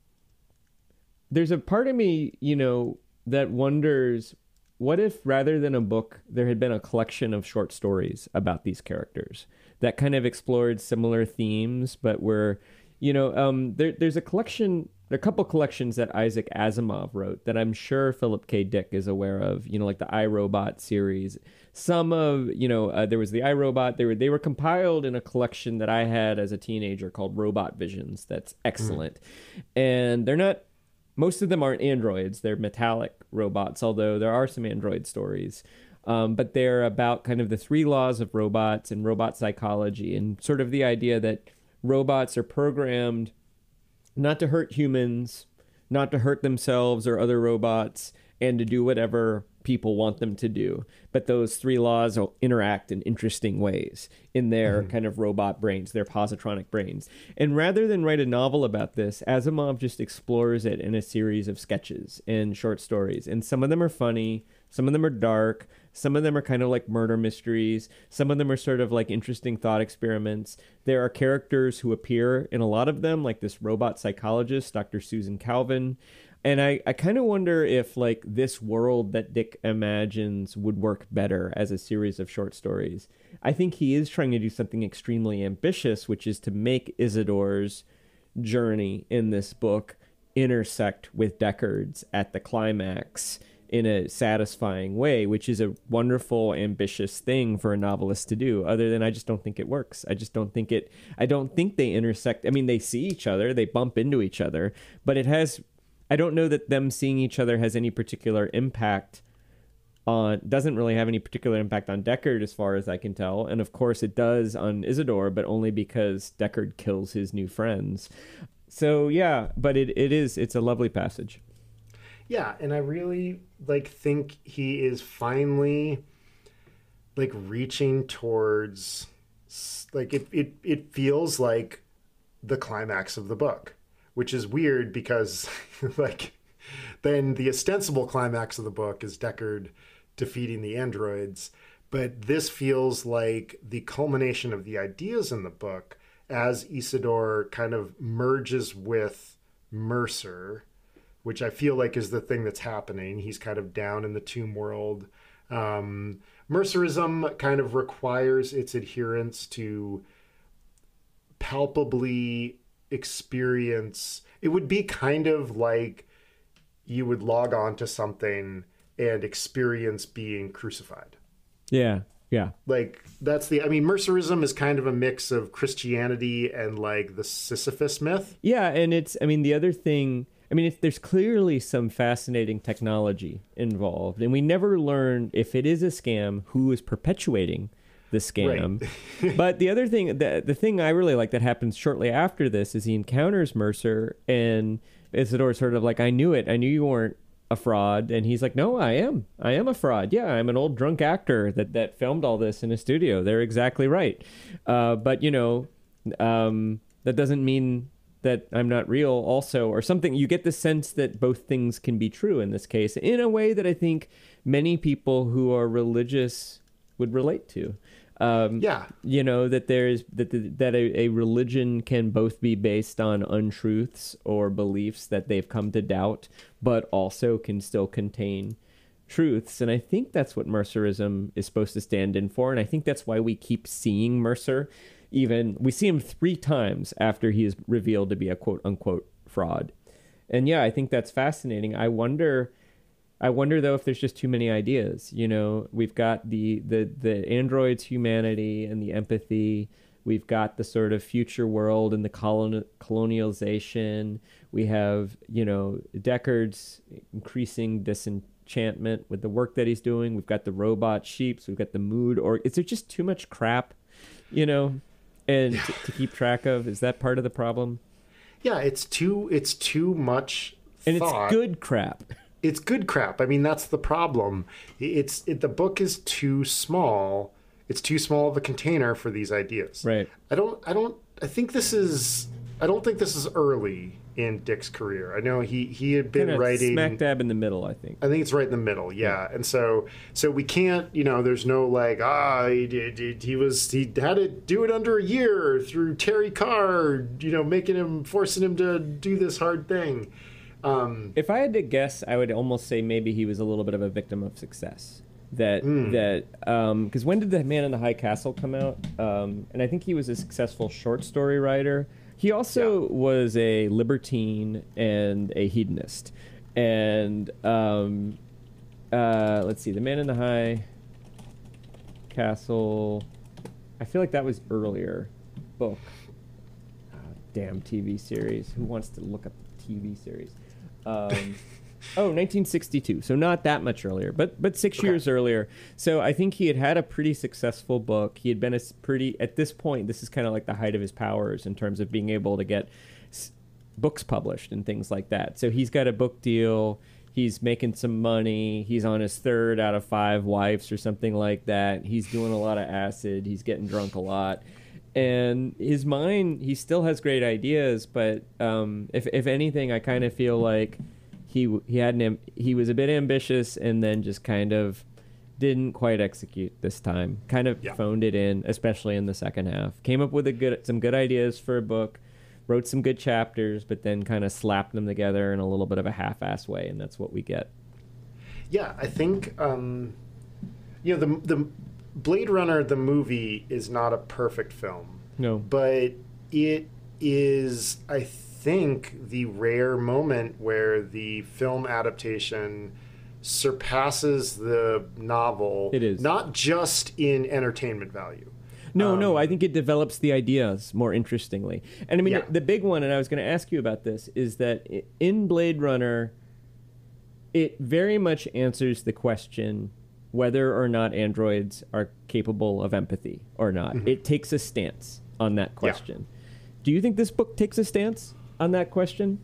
there's a part of me, you know, that wonders, what if rather than a book, there had been a collection of short stories about these characters that kind of explored similar themes, but were, you know, um, there, there's a collection, a couple collections that Isaac Asimov wrote that I'm sure Philip K. Dick is aware of, you know, like the iRobot series. Some of, you know, uh, there was the iRobot. They were, they were compiled in a collection that I had as a teenager called Robot Visions. That's excellent. Mm. And they're not, most of them aren't androids. They're metallic robots, although there are some android stories. Um, but they're about kind of the three laws of robots and robot psychology, and sort of the idea that robots are programmed not to hurt humans, not to hurt themselves or other robots, and to do whatever people want them to do. But those three laws will interact in interesting ways in their mm-hmm. kind of robot brains, their positronic brains. And rather than write a novel about this, Asimov just explores it in a series of sketches and short stories. And some of them are funny, Some of them are dark. Some of them are kind of like murder mysteries. Some of them are sort of like interesting thought experiments. There are characters who appear in a lot of them, like this robot psychologist, Doctor Susan Calvin. And I, I kind of wonder if like this world that Dick imagines would work better as a series of short stories. I think he is trying to do something extremely ambitious, which is to make Isidore's journey in this book intersect with Deckard's at the climax in a satisfying way, which is a wonderful, ambitious thing for a novelist to do. Other than I just don't think it works. I just don't think it, I don't think they intersect. I mean, they see each other, they bump into each other, but it has, I don't know that them seeing each other has any particular impact on, doesn't really have any particular impact on Deckard as far as I can tell. And of course it does on Isidore, but only because Deckard kills his new friends. So yeah, but it, it is, it's a lovely passage. Yeah, and I really like think he is finally like reaching towards like it it it feels like the climax of the book, which is weird because like then the ostensible climax of the book is Deckard defeating the androids, but this feels like the culmination of the ideas in the book as Isidore kind of merges with Mercer, which I feel like is the thing that's happening. He's kind of down in the tomb world. Um, Mercerism kind of requires its adherence to palpably experience. It would be kind of like you would log on to something and experience being crucified. Yeah, yeah. Like that's the, I mean, Mercerism is kind of a mix of Christianity and like the Sisyphus myth. Yeah, and it's, I mean, the other thing, I mean, it's, there's clearly some fascinating technology involved, and we never learn if it is a scam, who is perpetuating the scam. Right. But the other thing, the, the thing I really like that happens shortly after this is he encounters Mercer, and Isidore's sort of like, I knew it. I knew you weren't a fraud. And he's like, no, I am. I am a fraud. Yeah, I'm an old drunk actor that, that filmed all this in a studio. They're exactly right. Uh, but, you know, um, that doesn't mean that I'm not real also, or something. You get the sense that both things can be true in this case in a way that I think many people who are religious would relate to. Um, yeah. You know, that there's that, the, that a, a religion can both be based on untruths or beliefs that they've come to doubt, but also can still contain truths. And I think that's what Mercerism is supposed to stand in for. And I think that's why we keep seeing Mercer. Even we see him three times after he is revealed to be a quote unquote fraud. And yeah, I think that's fascinating. I wonder, I wonder though, if there's just too many ideas. You know, we've got the, the, the android's humanity and the empathy. We've got the sort of future world and the colon, colonialization. We have, you know, Deckard's increasing disenchantment with the work that he's doing. We've got the robot sheeps. We've got the mood. Or is there just too much crap, you know? And yeah. to, to keep track of, is that part of the problem? Yeah, it's too it's too much and thought. It's good crap. It's good crap. I mean, that's the problem. It's it, the book is too small. It's too small of a container for these ideas. Right. I don't I don't I think this is I don't think this is early in Dick's career. I know he he had been Kinda writing smack dab in the middle, I think. I think it's right in the middle, yeah. yeah. And so so we can't, you know, there's no like ah he did he was he had to do it under a year through Terry Carr, you know, making him forcing him to do this hard thing. Um, if I had to guess, I would almost say maybe he was a little bit of a victim of success. That mm. that because um, when did The Man in the High Castle come out? Um, and I think he was a successful short story writer. He also yeah. was a libertine and a hedonist. And um, uh, let's see, The Man in the High Castle. I feel like that was earlier book. Oh, damn T V series. Who wants to look up the T V series? Um, oh, nineteen sixty-two. So not that much earlier, but but six okay. years earlier. So I think he had had a pretty successful book. He had been a pretty, at this point, this is kind of like the height of his powers in terms of being able to get s- books published and things like that. So he's got a book deal. He's making some money. He's on his third out of five wives or something like that. He's doing a lot of acid. He's getting drunk a lot. And his mind, he still has great ideas, but um, if if anything, I kind of feel like he he had an am- he was a bit ambitious and then just kind of didn't quite execute this time. Kind of yeah. phoned it in, especially in the second half. Came up with a good some good ideas for a book, wrote some good chapters, but then kind of slapped them together in a little bit of a half-ass way, and that's what we get. Yeah, I think um, you know the the Blade Runner the movie is not a perfect film. No, but it is, I think, the rare moment where the film adaptation surpasses the novel. It is. Not just in entertainment value. No, um, no, I think it develops the ideas more interestingly. And I mean, yeah. the, the big one, and I was going to ask you about this, is that in Blade Runner, it very much answers the question whether or not androids are capable of empathy or not. Mm-hmm. It takes a stance on that question. Yeah. Do you think this book takes a stance on that question?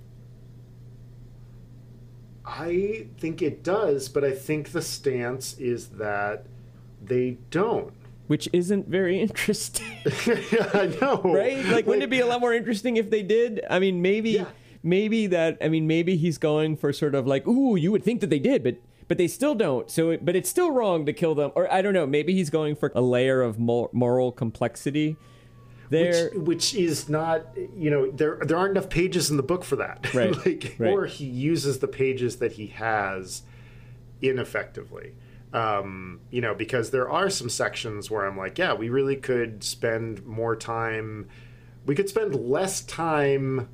I think it does, but I think the stance is that they don't. Which isn't very interesting. Yeah, I know. Right? Like, like, wouldn't it be a lot more interesting if they did? I mean, maybe, yeah. maybe that, I mean, maybe he's going for sort of like, ooh, you would think that they did, but but they still don't. So, it, but it's still wrong to kill them. Or I don't know, maybe he's going for a layer of mor- moral complexity. There, which, which is not, you know, there there aren't enough pages in the book for that. Right. like, right. Or he uses the pages that he has ineffectively. Um, you know, because there are some sections where I'm like, yeah, we really could spend more time. We could spend less time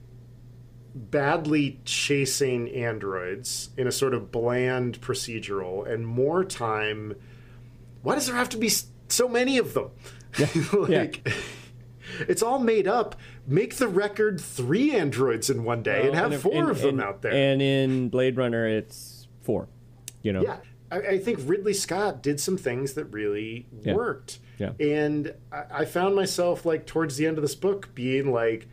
badly chasing androids in a sort of bland procedural and more time. Why does there have to be so many of them? Yeah. like, yeah. It's all made up. Make the record three androids in one day well, and have and if, in, four of them in, out there. And in Blade Runner, it's four. You know. Yeah, I, I think Ridley Scott did some things that really yeah. worked. Yeah. And I, I found myself like towards the end of this book being like,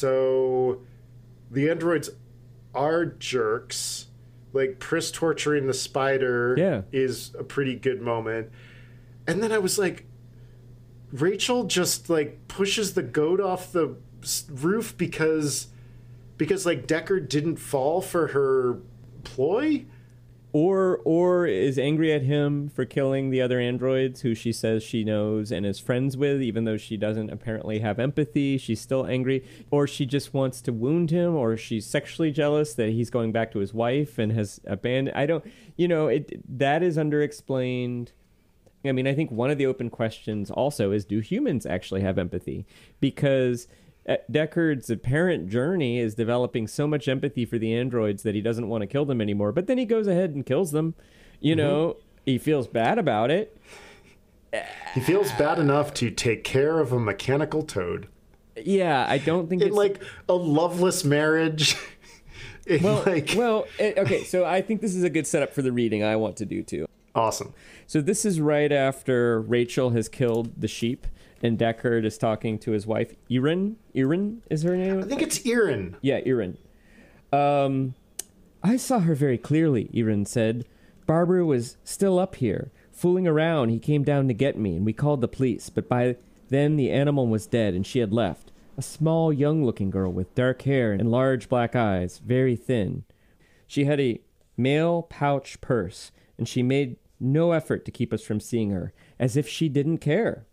so the androids are jerks. Like Pris torturing the spider yeah. is a pretty good moment. And then I was like, Rachel just like pushes the goat off the roof because because like Deckard didn't fall for her ploy, or or is angry at him for killing the other androids who she says she knows and is friends with, even though she doesn't apparently have empathy. She's still angry, or she just wants to wound him, or she's sexually jealous that he's going back to his wife and has abandoned. I don't, you know, it that is underexplained. I mean, I think one of the open questions also is, do humans actually have empathy? Because Deckard's apparent journey is developing so much empathy for the androids that he doesn't want to kill them anymore. But then he goes ahead and kills them. You mm-hmm. know, he feels bad about it. He feels bad enough to take care of a mechanical toad. Yeah, I don't think in it's... like a loveless marriage. well, like... well, it, okay, so I think this is a good setup for the reading I want to do too. Awesome. So this is right after Rachel has killed the sheep, and Deckard is talking to his wife, Erin. Erin is her name? I think it's Erin. Yeah, Erin. Um, I saw her very clearly, Erin said. Barbara was still up here, fooling around. He came down to get me, and we called the police, but by then the animal was dead, and she had left. A small, young-looking girl with dark hair and large black eyes, very thin. She had a mail pouch purse, and she made no effort to keep us from seeing her, as if she didn't care.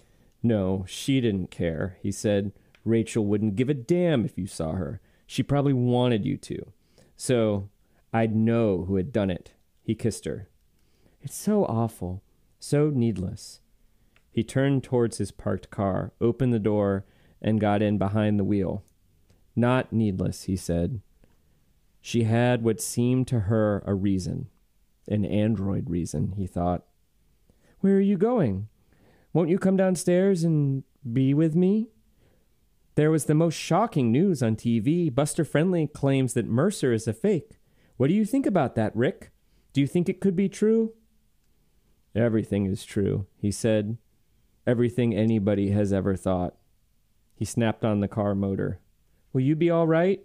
No, she didn't care, he said. Rachel wouldn't give a damn if you saw her. She probably wanted you to. So I'd know who had done it. He kissed her. It's so awful, so needless. He turned towards his parked car, opened the door, and got in behind the wheel. Not needless, he said. She had what seemed to her a reason. An android reason, he thought. Where are you going? Won't you come downstairs and be with me? There was the most shocking news on T V. Buster Friendly claims that Mercer is a fake. What do you think about that, Rick? Do you think it could be true? Everything is true, he said. Everything anybody has ever thought. He snapped on the car motor. Will you be all right?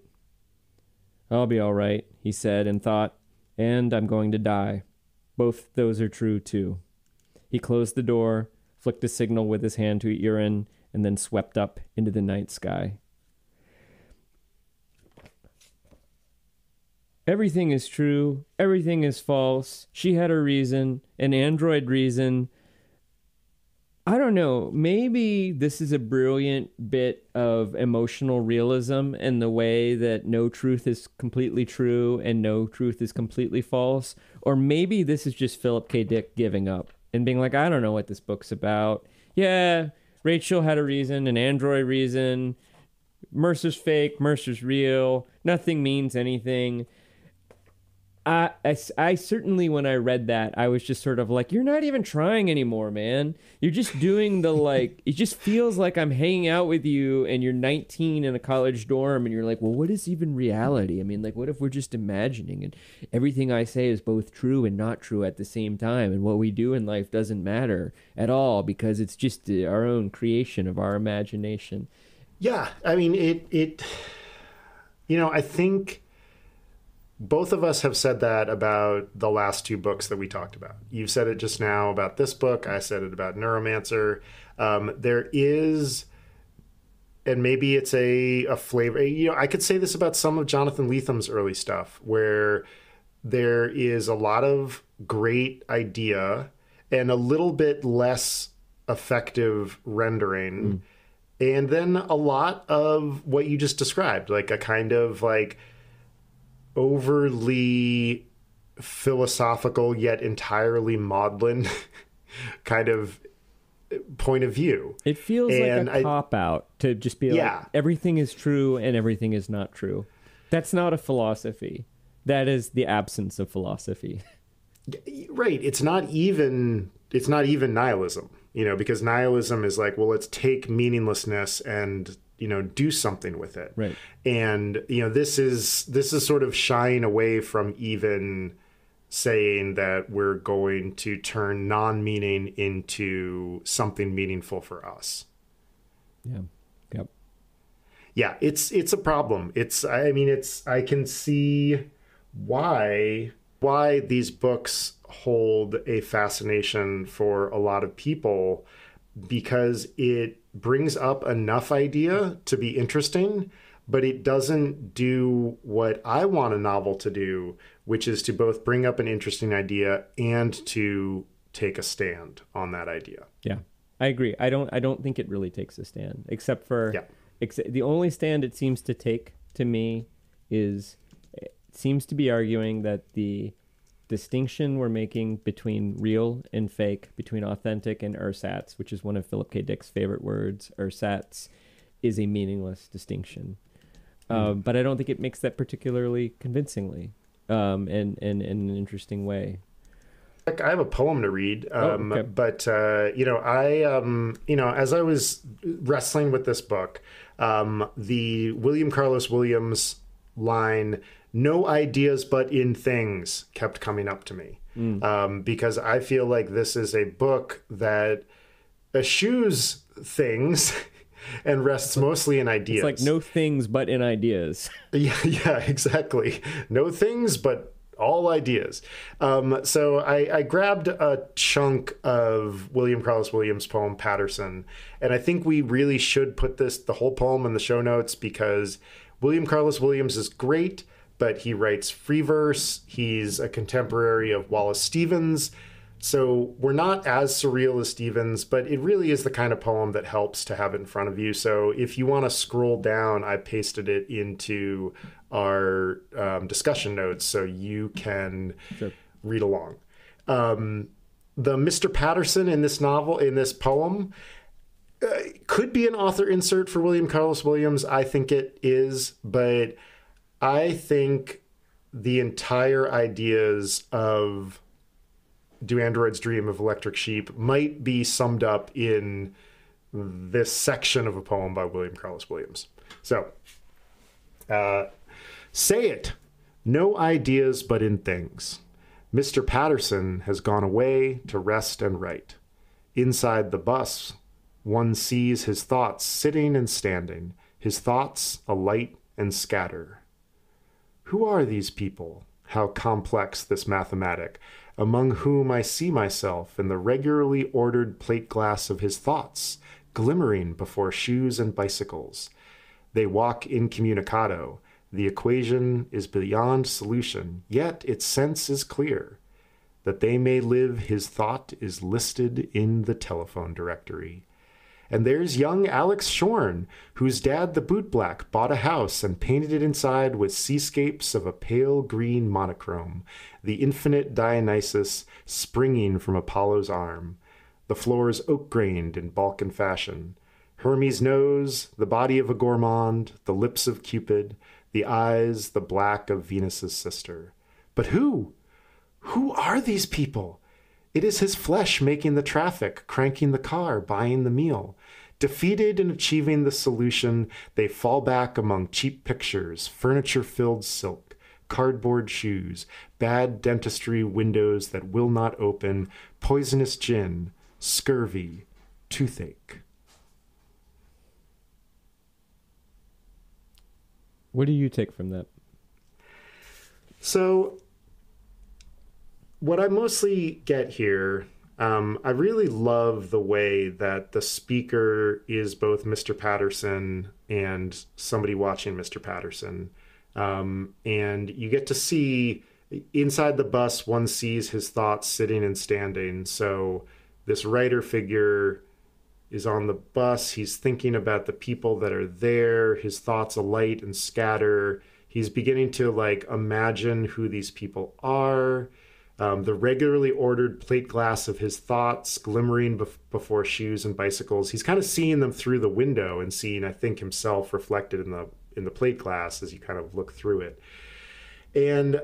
I'll be all right, he said, and thought, and I'm going to die. Both those are true, too. He closed the door, flicked a signal with his hand to Erin, and then swept up into the night sky. Everything is true. Everything is false. She had a reason, an android reason. I don't know. Maybe this is a brilliant bit of emotional realism in the way that no truth is completely true and no truth is completely false. Or maybe this is just Philip K. Dick giving up and being like, I don't know what this book's about. Yeah, Rachel had a reason, an android reason. Mercer's fake, Mercer's real. Nothing means anything. I, I, I certainly, when I read that, I was just sort of like, you're not even trying anymore, man. You're just doing the, like, it just feels like I'm hanging out with you and you're nineteen in a college dorm and you're like, well, what is even reality? I mean, like, what if we're just imagining and everything I say is both true and not true at the same time, and what we do in life doesn't matter at all because it's just our own creation of our imagination. Yeah, I mean, it, it, you know, I think both of us have said that about the last two books that we talked about. You've said it just now about this book. I said it about Neuromancer. Um, there is, and maybe it's a, a flavor, you know, I could say this about some of Jonathan Letham's early stuff, where there is a lot of great idea and a little bit less effective rendering. Mm. And then a lot of what you just described, like a kind of like overly philosophical yet entirely maudlin kind of point of view. It feels and like a cop-out to just be yeah. like, everything is true and everything is not true. That's not a philosophy. That is the absence of philosophy. Right. It's not even, it's not even nihilism, you know, because nihilism is like, well, let's take meaninglessness and, you know, do something with it. Right. And, you know, this is, this is sort of shying away from even saying that we're going to turn non-meaning into something meaningful for us. Yeah. Yep. Yeah. It's, it's a problem. It's, I mean, it's, I can see why, why these books hold a fascination for a lot of people, because it brings up enough idea to be interesting, but it doesn't do what I want a novel to do, which is to both bring up an interesting idea and to take a stand on that idea. Yeah, I agree. I don't I don't think it really takes a stand, except for yeah. ex- the only stand it seems to take to me is it seems to be arguing that the distinction we're making between real and fake, between authentic and ersatz, which is one of Philip K. Dick's favorite words, ersatz, is a meaningless distinction. Mm. Um, but I don't think it makes that particularly convincingly um, and, and, and in an interesting way. I have a poem to read, um, oh, okay. but, uh, you know, I, um, you know, as I was wrestling with this book, um, the William Carlos Williams line, "No ideas but in things," kept coming up to me. Mm. Um, because I feel like this is a book that eschews things and rests mostly in ideas. It's like no things but in ideas. Yeah, yeah, exactly. No things but all ideas. Um, so I, I grabbed a chunk of William Carlos Williams' poem, Patterson, and I think we really should put this, the whole poem, in the show notes, because William Carlos Williams is great, but he writes free verse. He's a contemporary of Wallace Stevens. So we're not as surreal as Stevens, but it really is the kind of poem that helps to have it in front of you. So if you want to scroll down, I pasted it into our um, discussion notes so you can sure. read along. Um, the Mister Patterson in this novel, in this poem, uh, could be an author insert for William Carlos Williams. I think it is, but I think the entire ideas of Do Androids Dream of Electric Sheep might be summed up in this section of a poem by William Carlos Williams. So, uh, say it. No ideas but in things. Mister Patterson has gone away to rest and write. Inside the bus, one sees his thoughts sitting and standing, his thoughts alight and scatter. Who are these people? How complex this mathematic, among whom I see myself in the regularly ordered plate glass of his thoughts, glimmering before shoes and bicycles. They walk incommunicado. The equation is beyond solution, yet its sense is clear. That they may live, his thought is listed in the telephone directory. And there's young Alex Shorn, whose dad, the bootblack, bought a house and painted it inside with seascapes of a pale green monochrome, the infinite Dionysus springing from Apollo's arm. The floors oak-grained in Balkan fashion. Hermes' nose, the body of a gourmand, the lips of Cupid, the eyes, the black of Venus's sister. But who? Who are these people? It is his flesh making the traffic, cranking the car, buying the meal. Defeated in achieving the solution, they fall back among cheap pictures, furniture-filled silk, cardboard shoes, bad dentistry windows that will not open, poisonous gin, scurvy, toothache. What do you take from that? So, what I mostly get here, um, I really love the way that the speaker is both Mister Patterson and somebody watching Mister Patterson. Um, and you get to see inside the bus, one sees his thoughts sitting and standing. So this writer figure is on the bus. He's thinking about the people that are there. His thoughts alight and scatter. He's beginning to like imagine who these people are. Um, the regularly ordered plate glass of his thoughts glimmering bef- before shoes and bicycles. He's kind of seeing them through the window and seeing, I think, himself reflected in the in the plate glass as you kind of look through it. And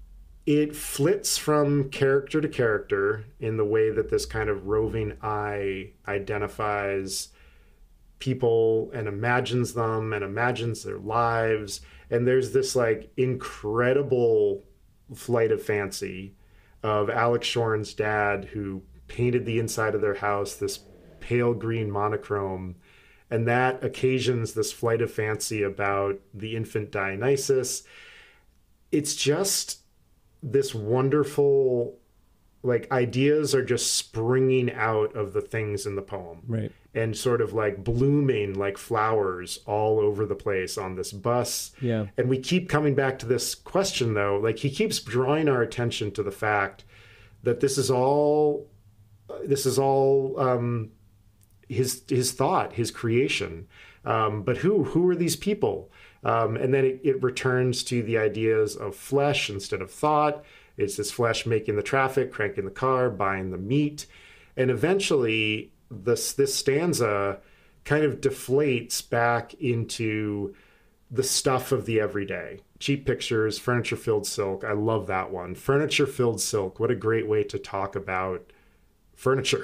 it flits from character to character in the way that this kind of roving eye identifies people and imagines them and imagines their lives. And there's this like incredible flight of fancy of Alex Shorn's dad, who painted the inside of their house this pale green monochrome. And that occasions this flight of fancy about the infant Dionysus. It's just this wonderful, like, ideas are just springing out of the things in the poem. Right. And sort of like blooming like flowers all over the place on this bus. Yeah. And we keep coming back to this question, though. Like, he keeps drawing our attention to the fact that this is all, this is all um, his his thought, his creation. Um, but who? Who are these people? Um, and then it, it returns to the ideas of flesh instead of thought. It's this flesh making the traffic, cranking the car, buying the meat. And eventually, this this stanza kind of deflates back into the stuff of the everyday. Cheap pictures, furniture-filled silk. I love that one. Furniture-filled silk. What a great way to talk about furniture.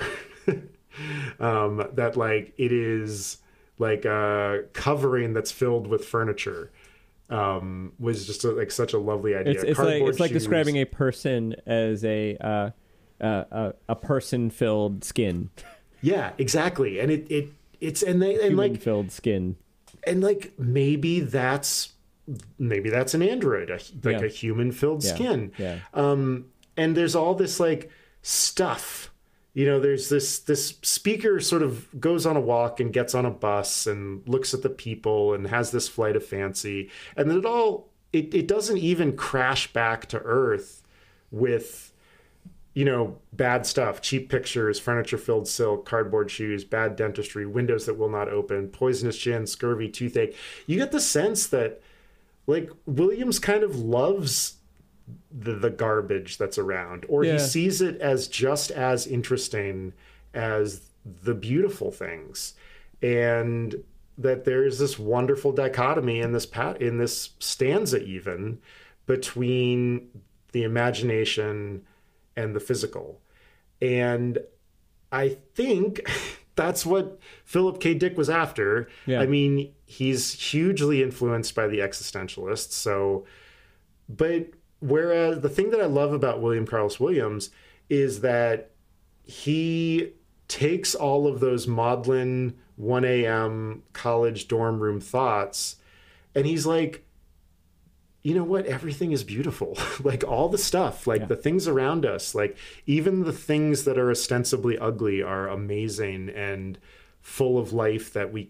um, that, like, it is like a covering that's filled with furniture. Um, was just a, like such a lovely idea. It's, it's like it's like shoes. describing a person as a uh, uh, uh, a person-filled skin. Yeah, exactly. And it, it it's and they and like filled skin. And like maybe that's maybe that's an android, a, like Yeah. a human filled Yeah. skin. Yeah. Um, and there's all this like stuff. You know, there's this this speaker sort of goes on a walk and gets on a bus and looks at the people and has this flight of fancy. And then it all it, it doesn't even crash back to earth with, you know, bad stuff, cheap pictures, furniture-filled silk, cardboard shoes, bad dentistry, windows that will not open, poisonous gin, scurvy, toothache. You get the sense that, like, Williams kind of loves the, the garbage that's around, or Yeah. he sees it as just as interesting as the beautiful things. And that there's this wonderful dichotomy in this pat in this stanza even between the imagination and the physical. And I think that's what Philip K. Dick was after. Yeah. I mean, he's hugely influenced by the existentialists. So, but whereas the thing that I love about William Carlos Williams is that he takes all of those maudlin one a.m. college dorm room thoughts and he's like, you know what? Everything is beautiful. Like all the stuff, like Yeah. the things around us, like even the things that are ostensibly ugly are amazing and full of life that we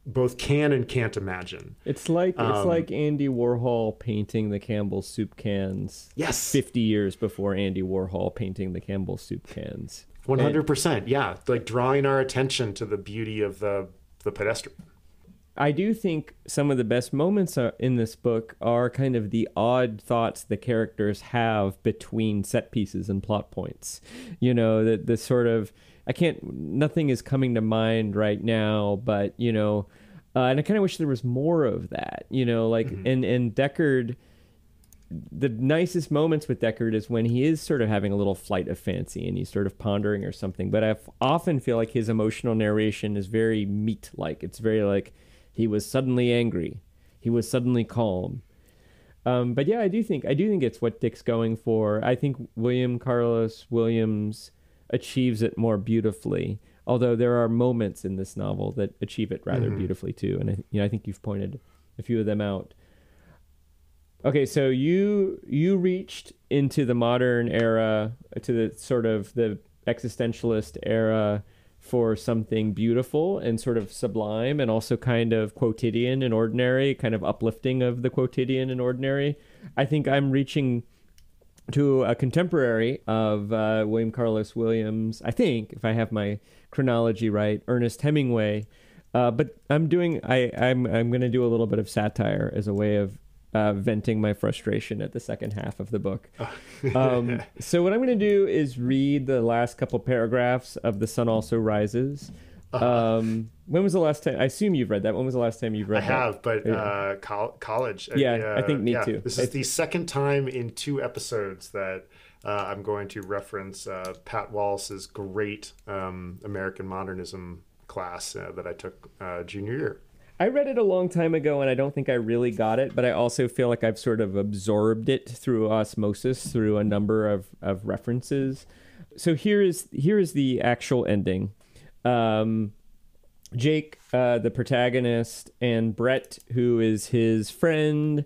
both can and can't imagine. It's like Um, it's like Andy Warhol painting the Campbell's soup cans. Yes. fifty years before Andy Warhol painting the Campbell's soup cans. one hundred percent. Yeah. Like drawing our attention to the beauty of the, the pedestrian. I do think some of the best moments are- in this book are kind of the odd thoughts the characters have between set pieces and plot points. You know, the, the sort of, I can't, nothing is coming to mind right now, but, you know, uh, and I kind of wish there was more of that, you know, like, mm-hmm. and, and Deckard, the nicest moments with Deckard is when he is sort of having a little flight of fancy and he's sort of pondering or something. But I often feel like his emotional narration is very meat-like. It's very like, he was suddenly angry. He was suddenly calm. Um, but yeah, I do think I do think it's what Dick's going for. I think William Carlos Williams achieves it more beautifully. Although there are moments in this novel that achieve it rather mm-hmm. beautifully too, and I, you know I think you've pointed a few of them out. Okay, so you you reached into the modern era, to the sort of the existentialist era, for something beautiful and sort of sublime and also kind of quotidian and ordinary, kind of uplifting of the quotidian and ordinary. I think I'm reaching to a contemporary of uh, William Carlos Williams, I think, if I have my chronology right, Ernest Hemingway. Uh, but I'm doing, I, I'm, I'm going to do a little bit of satire as a way of Uh, venting my frustration at the second half of the book. um, so what I'm going to do is read the last couple paragraphs of The Sun Also Rises. Uh-huh. Um, when was the last time? I assume you've read that. When was the last time you've read I that? have, but yeah. uh, col- college. Yeah, uh, I think me yeah. too. This is it's, the second time in two episodes that uh, I'm going to reference uh, Pat Wallace's great um, American modernism class uh, that I took uh, junior year. I read it a long time ago, and I don't think I really got it, but I also feel like I've sort of absorbed it through osmosis, through a number of, of references. So here is here is the actual ending. Um, Jake, uh, the protagonist, and Brett, who is his friend,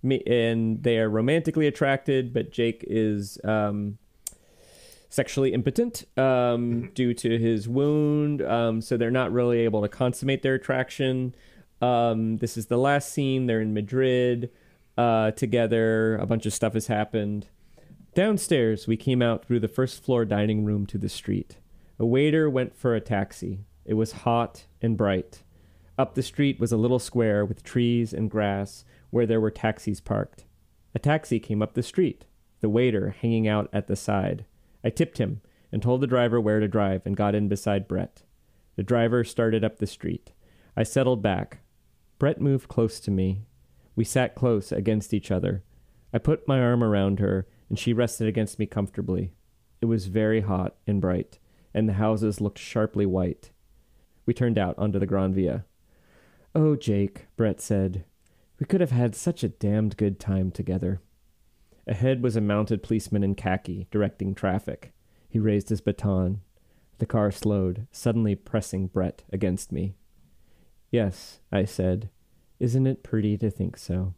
and they are romantically attracted, but Jake is um, sexually impotent um, due to his wound, um, so they're not really able to consummate their attraction. Um, this is the last scene. They're in Madrid uh, together. A bunch of stuff has happened. Downstairs, we came out through the first floor dining room to the street. A waiter went for a taxi. It was hot and bright. Up the street was a little square with trees and grass where there were taxis parked. A taxi came up the street, the waiter hanging out at the side. I tipped him and told the driver where to drive and got in beside Brett. The driver started up the street. I settled back. Brett moved close to me. We sat close against each other. I put my arm around her, and she rested against me comfortably. It was very hot and bright, and the houses looked sharply white. We turned out onto the Grand Via. "Oh, Jake," Brett said. "We could have had such a damned good time together." Ahead was a mounted policeman in khaki, directing traffic. He raised his baton. The car slowed, suddenly pressing Brett against me. "Yes," I said. "Isn't it pretty to think so?"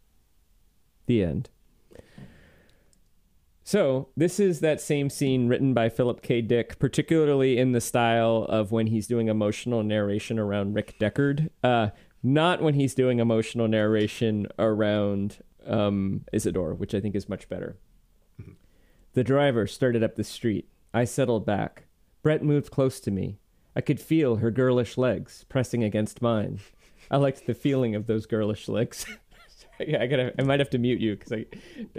The end. So, this is that same scene written by Philip K. Dick, particularly in the style of when he's doing emotional narration around Rick Deckard. Uh, not when he's doing emotional narration around um, Isidore, which I think is much better. Mm-hmm. The driver started up the street. I settled back. Brett moved close to me. I could feel her girlish legs pressing against mine. I liked the feeling of those girlish legs. I gotta, I might have to mute you because I.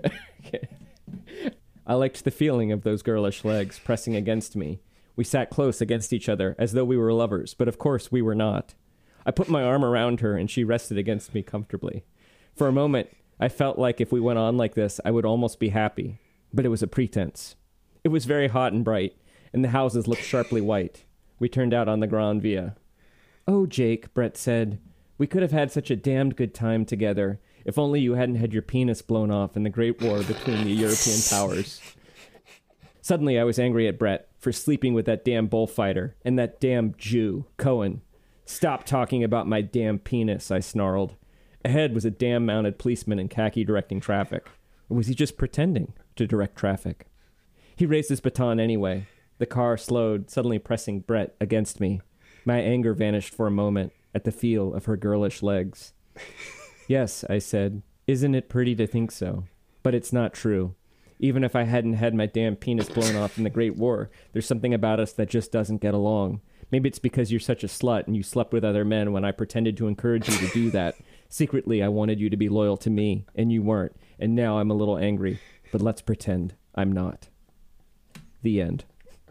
I liked the feeling of those girlish legs pressing against me. We sat close against each other as though we were lovers, but of course we were not. I put my arm around her and she rested against me comfortably. For a moment, I felt like if we went on like this, I would almost be happy, but it was a pretense. It was very hot and bright, and the houses looked sharply white. We turned out on the Grand Via. "Oh, Jake," Brett said, "we could have had such a damned good time together, if only you hadn't had your penis blown off in the Great War between the European powers." Suddenly I was angry at Brett for sleeping with that damn bullfighter and that damn Jew, Cohen. "Stop talking about my damn penis," I snarled. Ahead was a damn mounted policeman in khaki directing traffic. Or was he just pretending to direct traffic? He raised his baton anyway. The car slowed, suddenly pressing Brett against me. My anger vanished for a moment. at the feel of her girlish legs. Yes, I said, isn't it pretty to think so? But it's not true. Even if I hadn't had my damn penis blown off in the Great War, there's something about us that just doesn't get along. Maybe it's because you're such a slut and you slept with other men when I pretended to encourage you to do that. Secretly, I wanted you to be loyal to me, and you weren't. And now I'm a little angry. But let's pretend I'm not. The end.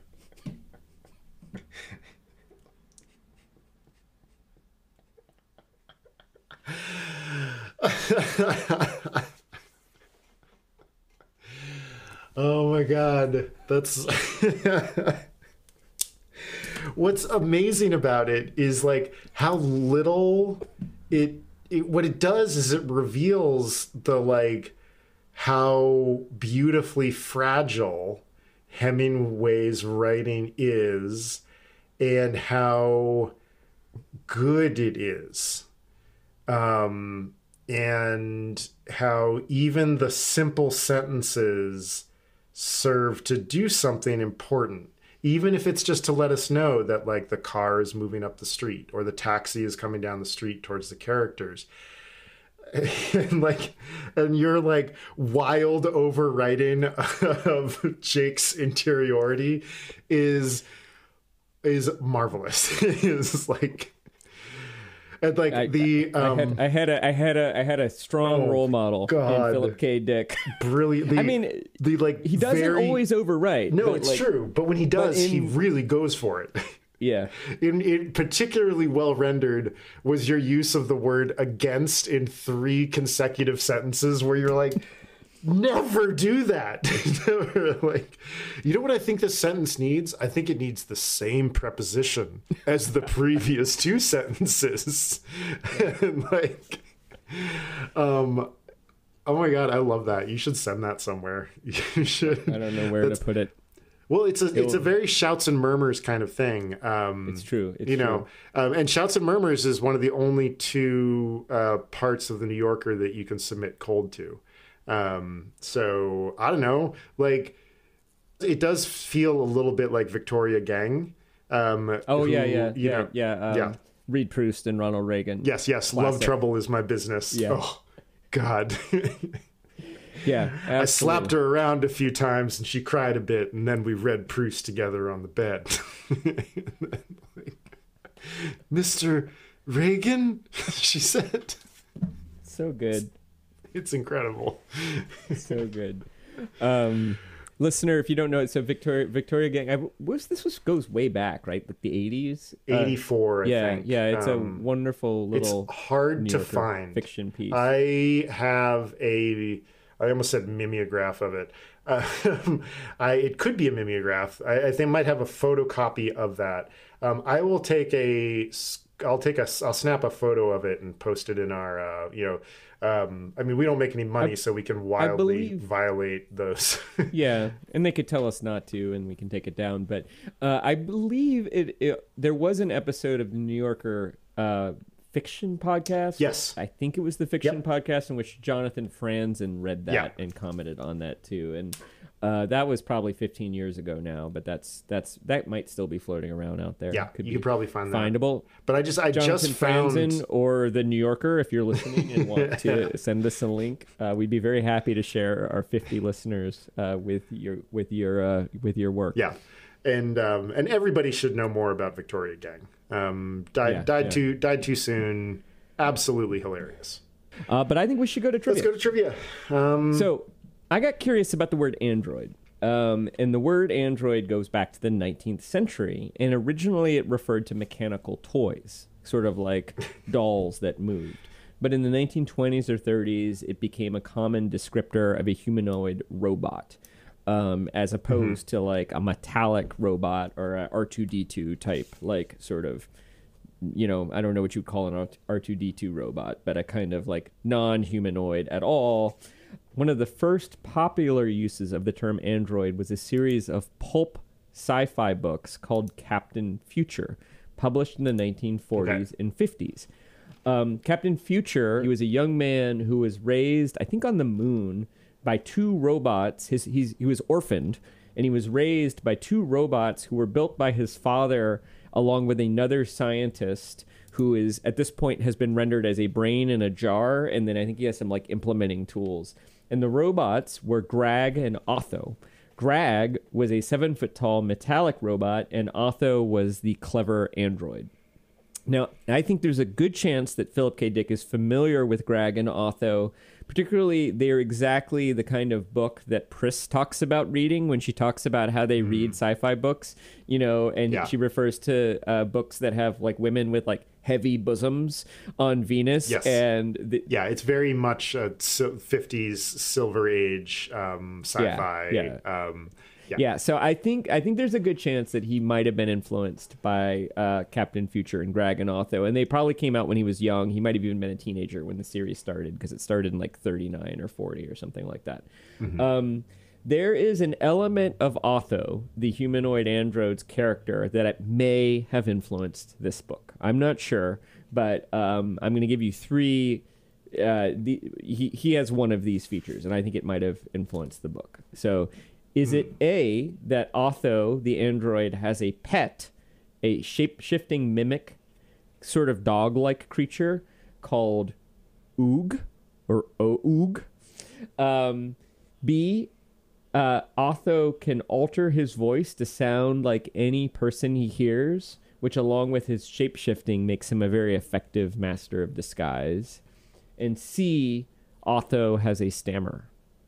Oh my God. That's what's amazing about it is like how little it, it what it does is it reveals the like how beautifully fragile Hemingway's writing is and how good it is. Um, and how even the simple sentences serve to do something important, even if it's just to let us know that like the car is moving up the street or the taxi is coming down the street towards the characters. And like, and you're like wild overwriting of Jake's interiority is, is marvelous. Is like, and like I, the um, I, had, I had a I had a I had a strong oh, role model God. in Phillip K. Dick. Brilliant. I mean, the like he doesn't very, always overwrite. No, but it's like, true. But when he does, in, he really goes for it. Yeah. In, in particularly well rendered was your use of the word against in three consecutive sentences, where you're like, never do that. Like, you know what I think this sentence needs? I think it needs the same preposition as the previous two sentences. And like, um, oh my God, I love that. You should send that somewhere. You should. I don't know where That's, to put it. Well, it's a it's a very Shouts and Murmurs kind of thing. Um, it's true. It's you know, true. Um, and Shouts and Murmurs is one of the only two uh, parts of the New Yorker that you can submit cold to. Um, so I don't know, like it does feel a little bit like Victoria Gang. Um, oh who, yeah, yeah, you yeah, know, yeah, um, yeah. Reed Proust and Ronald Reagan. Yes, yes. Classic. Love Trouble is my business. Yeah. Oh, God. Yeah, absolutely. I slapped her around a few times and she cried a bit, and then we read Proust together on the bed. Like, Mister Reagan, she said. So good. It's incredible. So good. Um, listener, if you don't know it, so Victoria Victoria Gang, I was this was goes way back, right? Like the eighties. eighty-four, uh, I yeah, think. Yeah, it's um, a wonderful little. It's hard New to Yorker find fiction piece. I have a. I almost said mimeograph of it. Uh, I it could be a mimeograph. I, I think I might have a photocopy of that. Um, I will take a. I'll take a. I'll snap a photo of it and post it in our. Uh, you know. Um, I mean, we don't make any money, I, so we can wildly believe, violate those. Yeah, and they could tell us not to, and we can take it down. But uh, I believe it, it. There was an episode of the New Yorker uh, fiction podcast. Yes, I think it was the fiction yep. podcast in which Jonathan Franzen read that yeah. and commented on that too. And uh, that was probably fifteen years ago now, but that's that's that might still be floating around out there. Yeah, could you be could probably find findable. That. But I just I Jonathan just found Franzen or the New Yorker, if you're listening and want to send us a link, uh, we'd be very happy to share our fifty listeners uh, with your with your uh, with your work. Yeah, and um, and everybody should know more about Victoria Gang. Um, died yeah, died yeah. too died too soon. Absolutely hilarious. Uh, but I think we should go to trivia. Let's go to trivia. Um, so I got curious about the word android. Um, and the word android goes back to the nineteenth century. And originally it referred to mechanical toys, sort of like dolls that moved. But in the nineteen twenties or thirties, it became a common descriptor of a humanoid robot, um, as opposed mm-hmm. to like a metallic robot or a R two D two type, like sort of, you know, I don't know what you'd call an R two D two robot, but a kind of like non-humanoid at all. One of the first popular uses of the term android was a series of pulp sci-fi books called Captain Future, published in the nineteen forties okay. and fifties. Um, Captain Future, he was a young man who was raised, I think, on the moon by two robots. His, he's, he was orphaned, and he was raised by two robots who were built by his father along with another scientist who is at this point has been rendered as a brain in a jar, and then I think he has some like implementing tools. And the robots were Grag and Otho. Grag was a seven foot tall metallic robot, and Otho was the clever android. Now, I think there's a good chance that Philip K. Dick is familiar with Grag and Otho. Particularly, they're exactly the kind of book that Pris talks about reading when she talks about how they mm. read sci-fi books, you know, and yeah. she refers to uh, books that have like women with like heavy bosoms on Venus. Yes. And the, yeah, it's very much a fifties Silver Age um, sci-fi. Yeah. yeah. Um, Yeah. yeah, so I think I think there's a good chance that he might have been influenced by uh, Captain Future and Grag and Otho, and they probably came out when he was young. He might have even been a teenager when the series started, because it started in like thirty-nine or forty or something like that. Mm-hmm. Um, there is an element of Otho, the humanoid android's character, that may have influenced this book. I'm not sure, but um, I'm going to give you three. Uh, the, he, he has one of these features, and I think it might have influenced the book. So... Is it A, that Otho, the android, has a pet, a shape-shifting mimic, sort of dog-like creature called Oog, or Oog? Um, B, uh, Otho can alter his voice to sound like any person he hears, which along with his shape-shifting makes him a very effective master of disguise. And C, Otho has a stammer.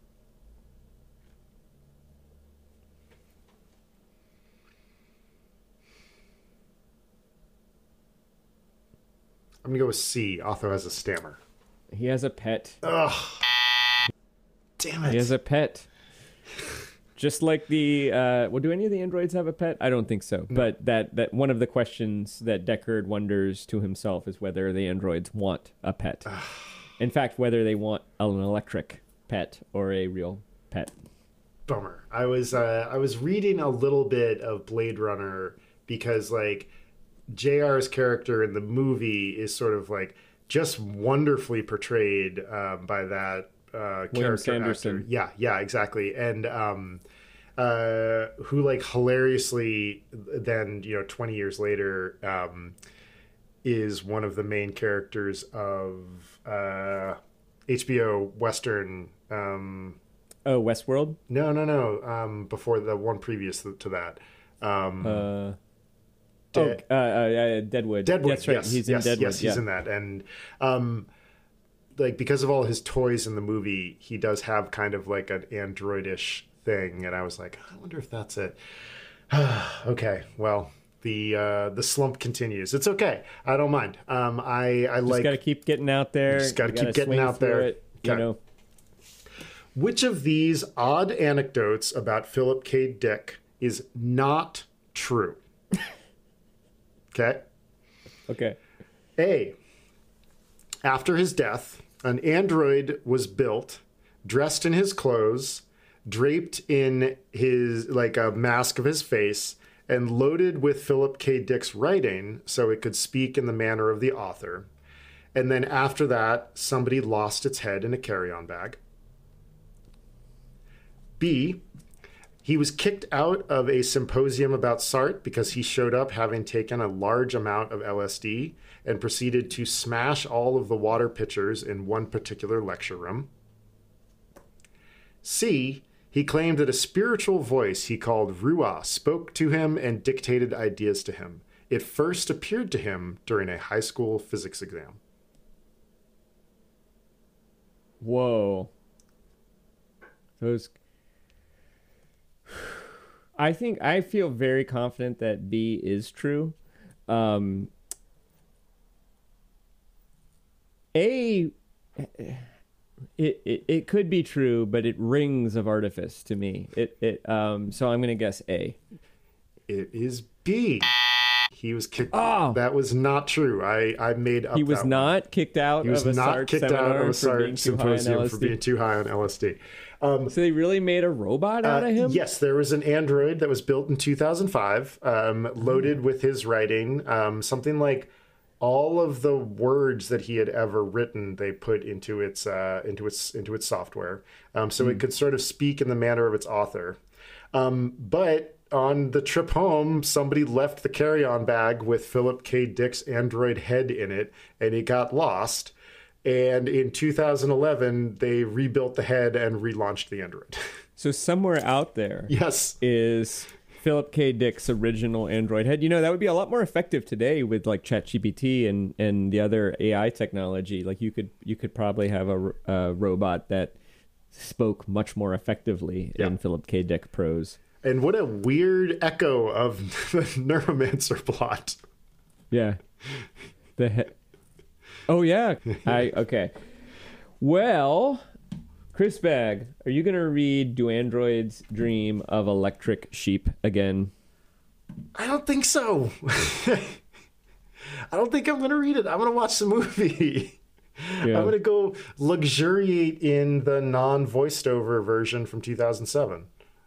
I'm going to go with C. Otho has a stammer. He has a pet. Ugh. Damn it. He has a pet. Just like the... Uh, well, do any of the androids have a pet? I don't think so. No. But that, that one of the questions that Deckard wonders to himself is whether the androids want a pet. In fact, whether they want an electric pet or a real pet. Bummer. I was uh, I was reading a little bit of Blade Runner because, like... J R's character in the movie is sort of like just wonderfully portrayed um, by that uh, character Sanderson. actor. Yeah, yeah, exactly. And um, uh, who like hilariously then, you know, twenty years later um, is one of the main characters of uh, H B O Western. Um, oh, Westworld? No, no, no. Um, before the one previous to that. Um, uh De- oh, uh, uh, Deadwood. Deadwood, That's right. yes. He's yes, in Deadwood. Yes, he's yeah. in that. And um, like because of all his toys in the movie, he does have kind of like an androidish thing. And I was like, I wonder if that's it. Okay, well, the uh, the slump continues. It's okay. I don't mind. Um, I I just like. Just got to keep getting out there. Just got to keep gotta getting out there. It, you know. Which of these odd anecdotes about Philip K. Dick is not true? Okay. Okay. A. After his death, an android was built, dressed in his clothes, draped in his, like a mask of his face, and loaded with Philip K. Dick's writing so it could speak in the manner of the author. And then after that, somebody lost its head in a carry-on bag. B. He was kicked out of a symposium about Sartre because he showed up having taken a large amount of L S D and proceeded to smash all of the water pitchers in one particular lecture room. C. He claimed that a spiritual voice he called Ruah spoke to him and dictated ideas to him. It first appeared to him during a high school physics exam. Whoa. Those... I think I feel very confident that B is true. Um, A, it, it it could be true, but it rings of artifice to me. It it um. So I'm gonna guess A. It is B. He was kicked. Oh, that was not true. I, I made up. He was that not one. kicked out. He was of a not Sartre kicked out of a Sartre symposium for being too high on L S D. Um, so they really made a robot out uh, of him? Yes, there was an android that was built in two thousand five, um, loaded mm. with his writing. Um, something like all of the words that he had ever written, they put into its uh, into its into its software, um, so mm. it could sort of speak in the manner of its author. Um, but on the trip home, somebody left the carry-on bag with Philip K. Dick's android head in it, and it got lost. And in two thousand eleven, they rebuilt the head and relaunched the android. So somewhere out there yes. is Philip K. Dick's original android head. You know, that would be a lot more effective today with like ChatGPT and, and the other A I technology. Like you could you could probably have a, a robot that spoke much more effectively yeah. in Philip K. Dick prose. And what a weird echo of the Neuromancer plot. Yeah. The he- Oh, yeah. I Okay. Well, Chris Bagg, are you going to read Do Androids Dream of Electric Sheep again? I don't think so. I don't think I'm going to read it. I'm going to watch the movie. Yeah. I'm going to go luxuriate in the non-voiced over version from two thousand seven.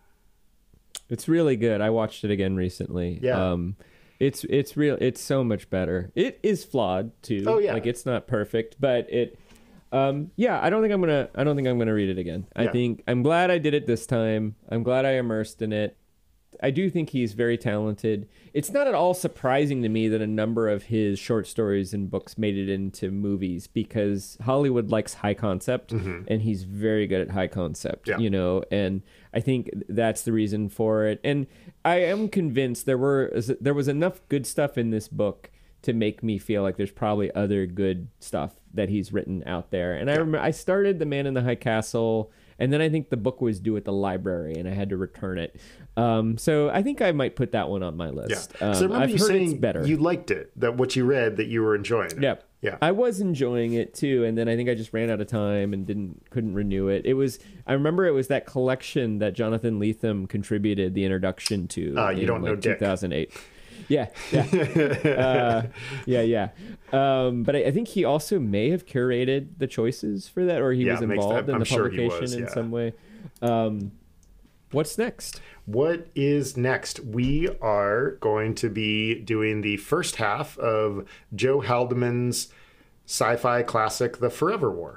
It's really good. I watched it again recently. Yeah. Um, it's it's real. It's so much better. It is flawed too. Oh yeah. Like it's not perfect, but it. Um, yeah. I don't think I'm gonna. I don't think I'm gonna read it again. I yeah. think I'm glad I did it this time. I'm glad I immersed in it. I do think he's very talented. It's not at all surprising to me that a number of his short stories and books made it into movies because Hollywood likes high concept mm-hmm. and he's very good at high concept, yeah. you know, and I think that's the reason for it. And I am convinced there were there was enough good stuff in this book to make me feel like there's probably other good stuff that he's written out there. And I remember I started The Man in the High Castle, and then I think the book was due at the library and I had to return it. Um, so I think I might put that one on my list. Yeah. Um, so I remember I've you heard saying it's better. You liked it, that what you read, that you were enjoying it. Yeah. Yeah. I was enjoying it too, and then I think I just ran out of time and didn't couldn't renew it. It was I remember it was that collection that Jonathan Lethem contributed the introduction to uh, you in don't like know Dick. two thousand eight. Yeah, yeah, uh, yeah, yeah. Um, but I, I think he also may have curated the choices for that, or he yeah, was involved that, in I'm the sure publication was, in yeah. some way. Um, what's next? What is next? We are going to be doing the first half of Joe Haldeman's sci-fi classic, The Forever War.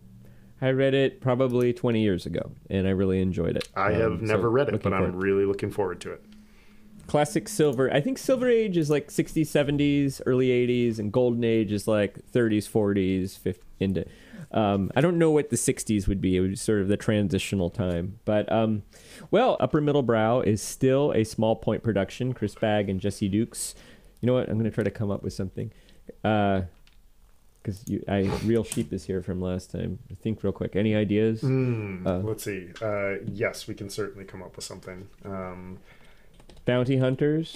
I read it probably twenty years ago, and I really enjoyed it. I have um, never so read it, but I'm forward. really looking forward to it. Classic Silver. I think Silver Age is like sixties, seventies, early eighties, and Golden Age is like thirties, forties, fifties, into. Um, I don't know what the sixties would be. It was sort of the transitional time. But, um, well, Upper Middle Brow is still a small point production. Chris Bagg and Jesse Dukes. You know what? I'm going to try to come up with something. Uh, because you, I Real Sheep is here from last time. Think real quick. Any ideas? Mm, uh, let's see. Uh, yes, we can certainly come up with something. Um, Bounty Hunters.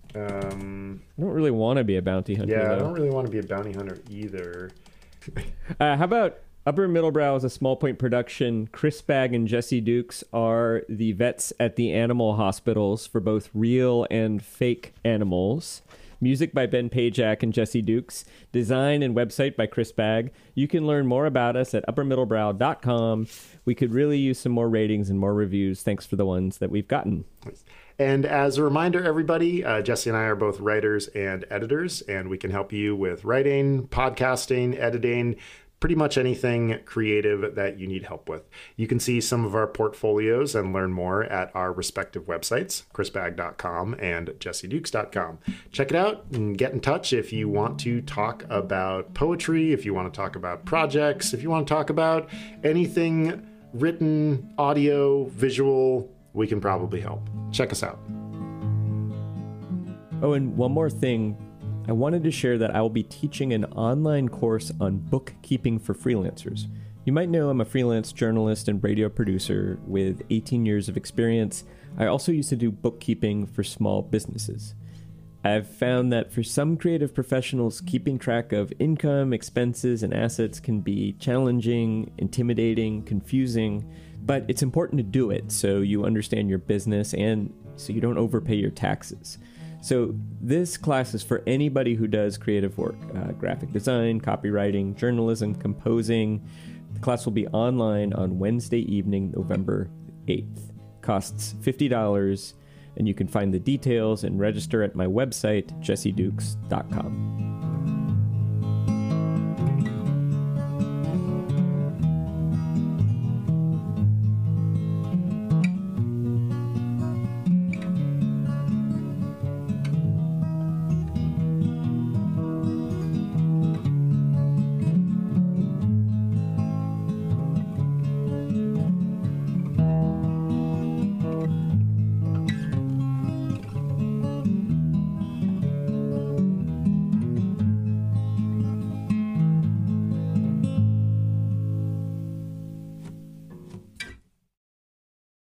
Um, I don't really want to be a bounty hunter. Yeah, though. I don't really want to be a bounty hunter either. uh, how about Upper Middle Brow is a small point production. Chris Bagg and Jesse Dukes are the vets at the animal hospitals for both real and fake animals. Music by Ben Pajak and Jesse Dukes. Design and website by Chris Bagg. You can learn more about us at upper middle brow dot com. We could really use some more ratings and more reviews. Thanks for the ones that we've gotten. And as a reminder, everybody, uh, Jesse and I are both writers and editors, and we can help you with writing, podcasting, editing, pretty much anything creative that you need help with. You can see some of our portfolios and learn more at our respective websites, chris bagg dot com and jesse dukes dot com. Check it out and get in touch if you want to talk about poetry, if you want to talk about projects, if you want to talk about anything written, audio, visual, we can probably help. Check us out. Oh, and one more thing. I wanted to share that I will be teaching an online course on bookkeeping for freelancers. You might know I'm a freelance journalist and radio producer with eighteen years of experience. I also used to do bookkeeping for small businesses. I've found that for some creative professionals, keeping track of income, expenses, and assets can be challenging, intimidating, confusing, but it's important to do it so you understand your business and so you don't overpay your taxes. So this class is for anybody who does creative work, uh, graphic design, copywriting, journalism, composing. The class will be online on Wednesday evening, November eighth. Costs fifty dollars, and you can find the details and register at my website, jesse dukes dot com.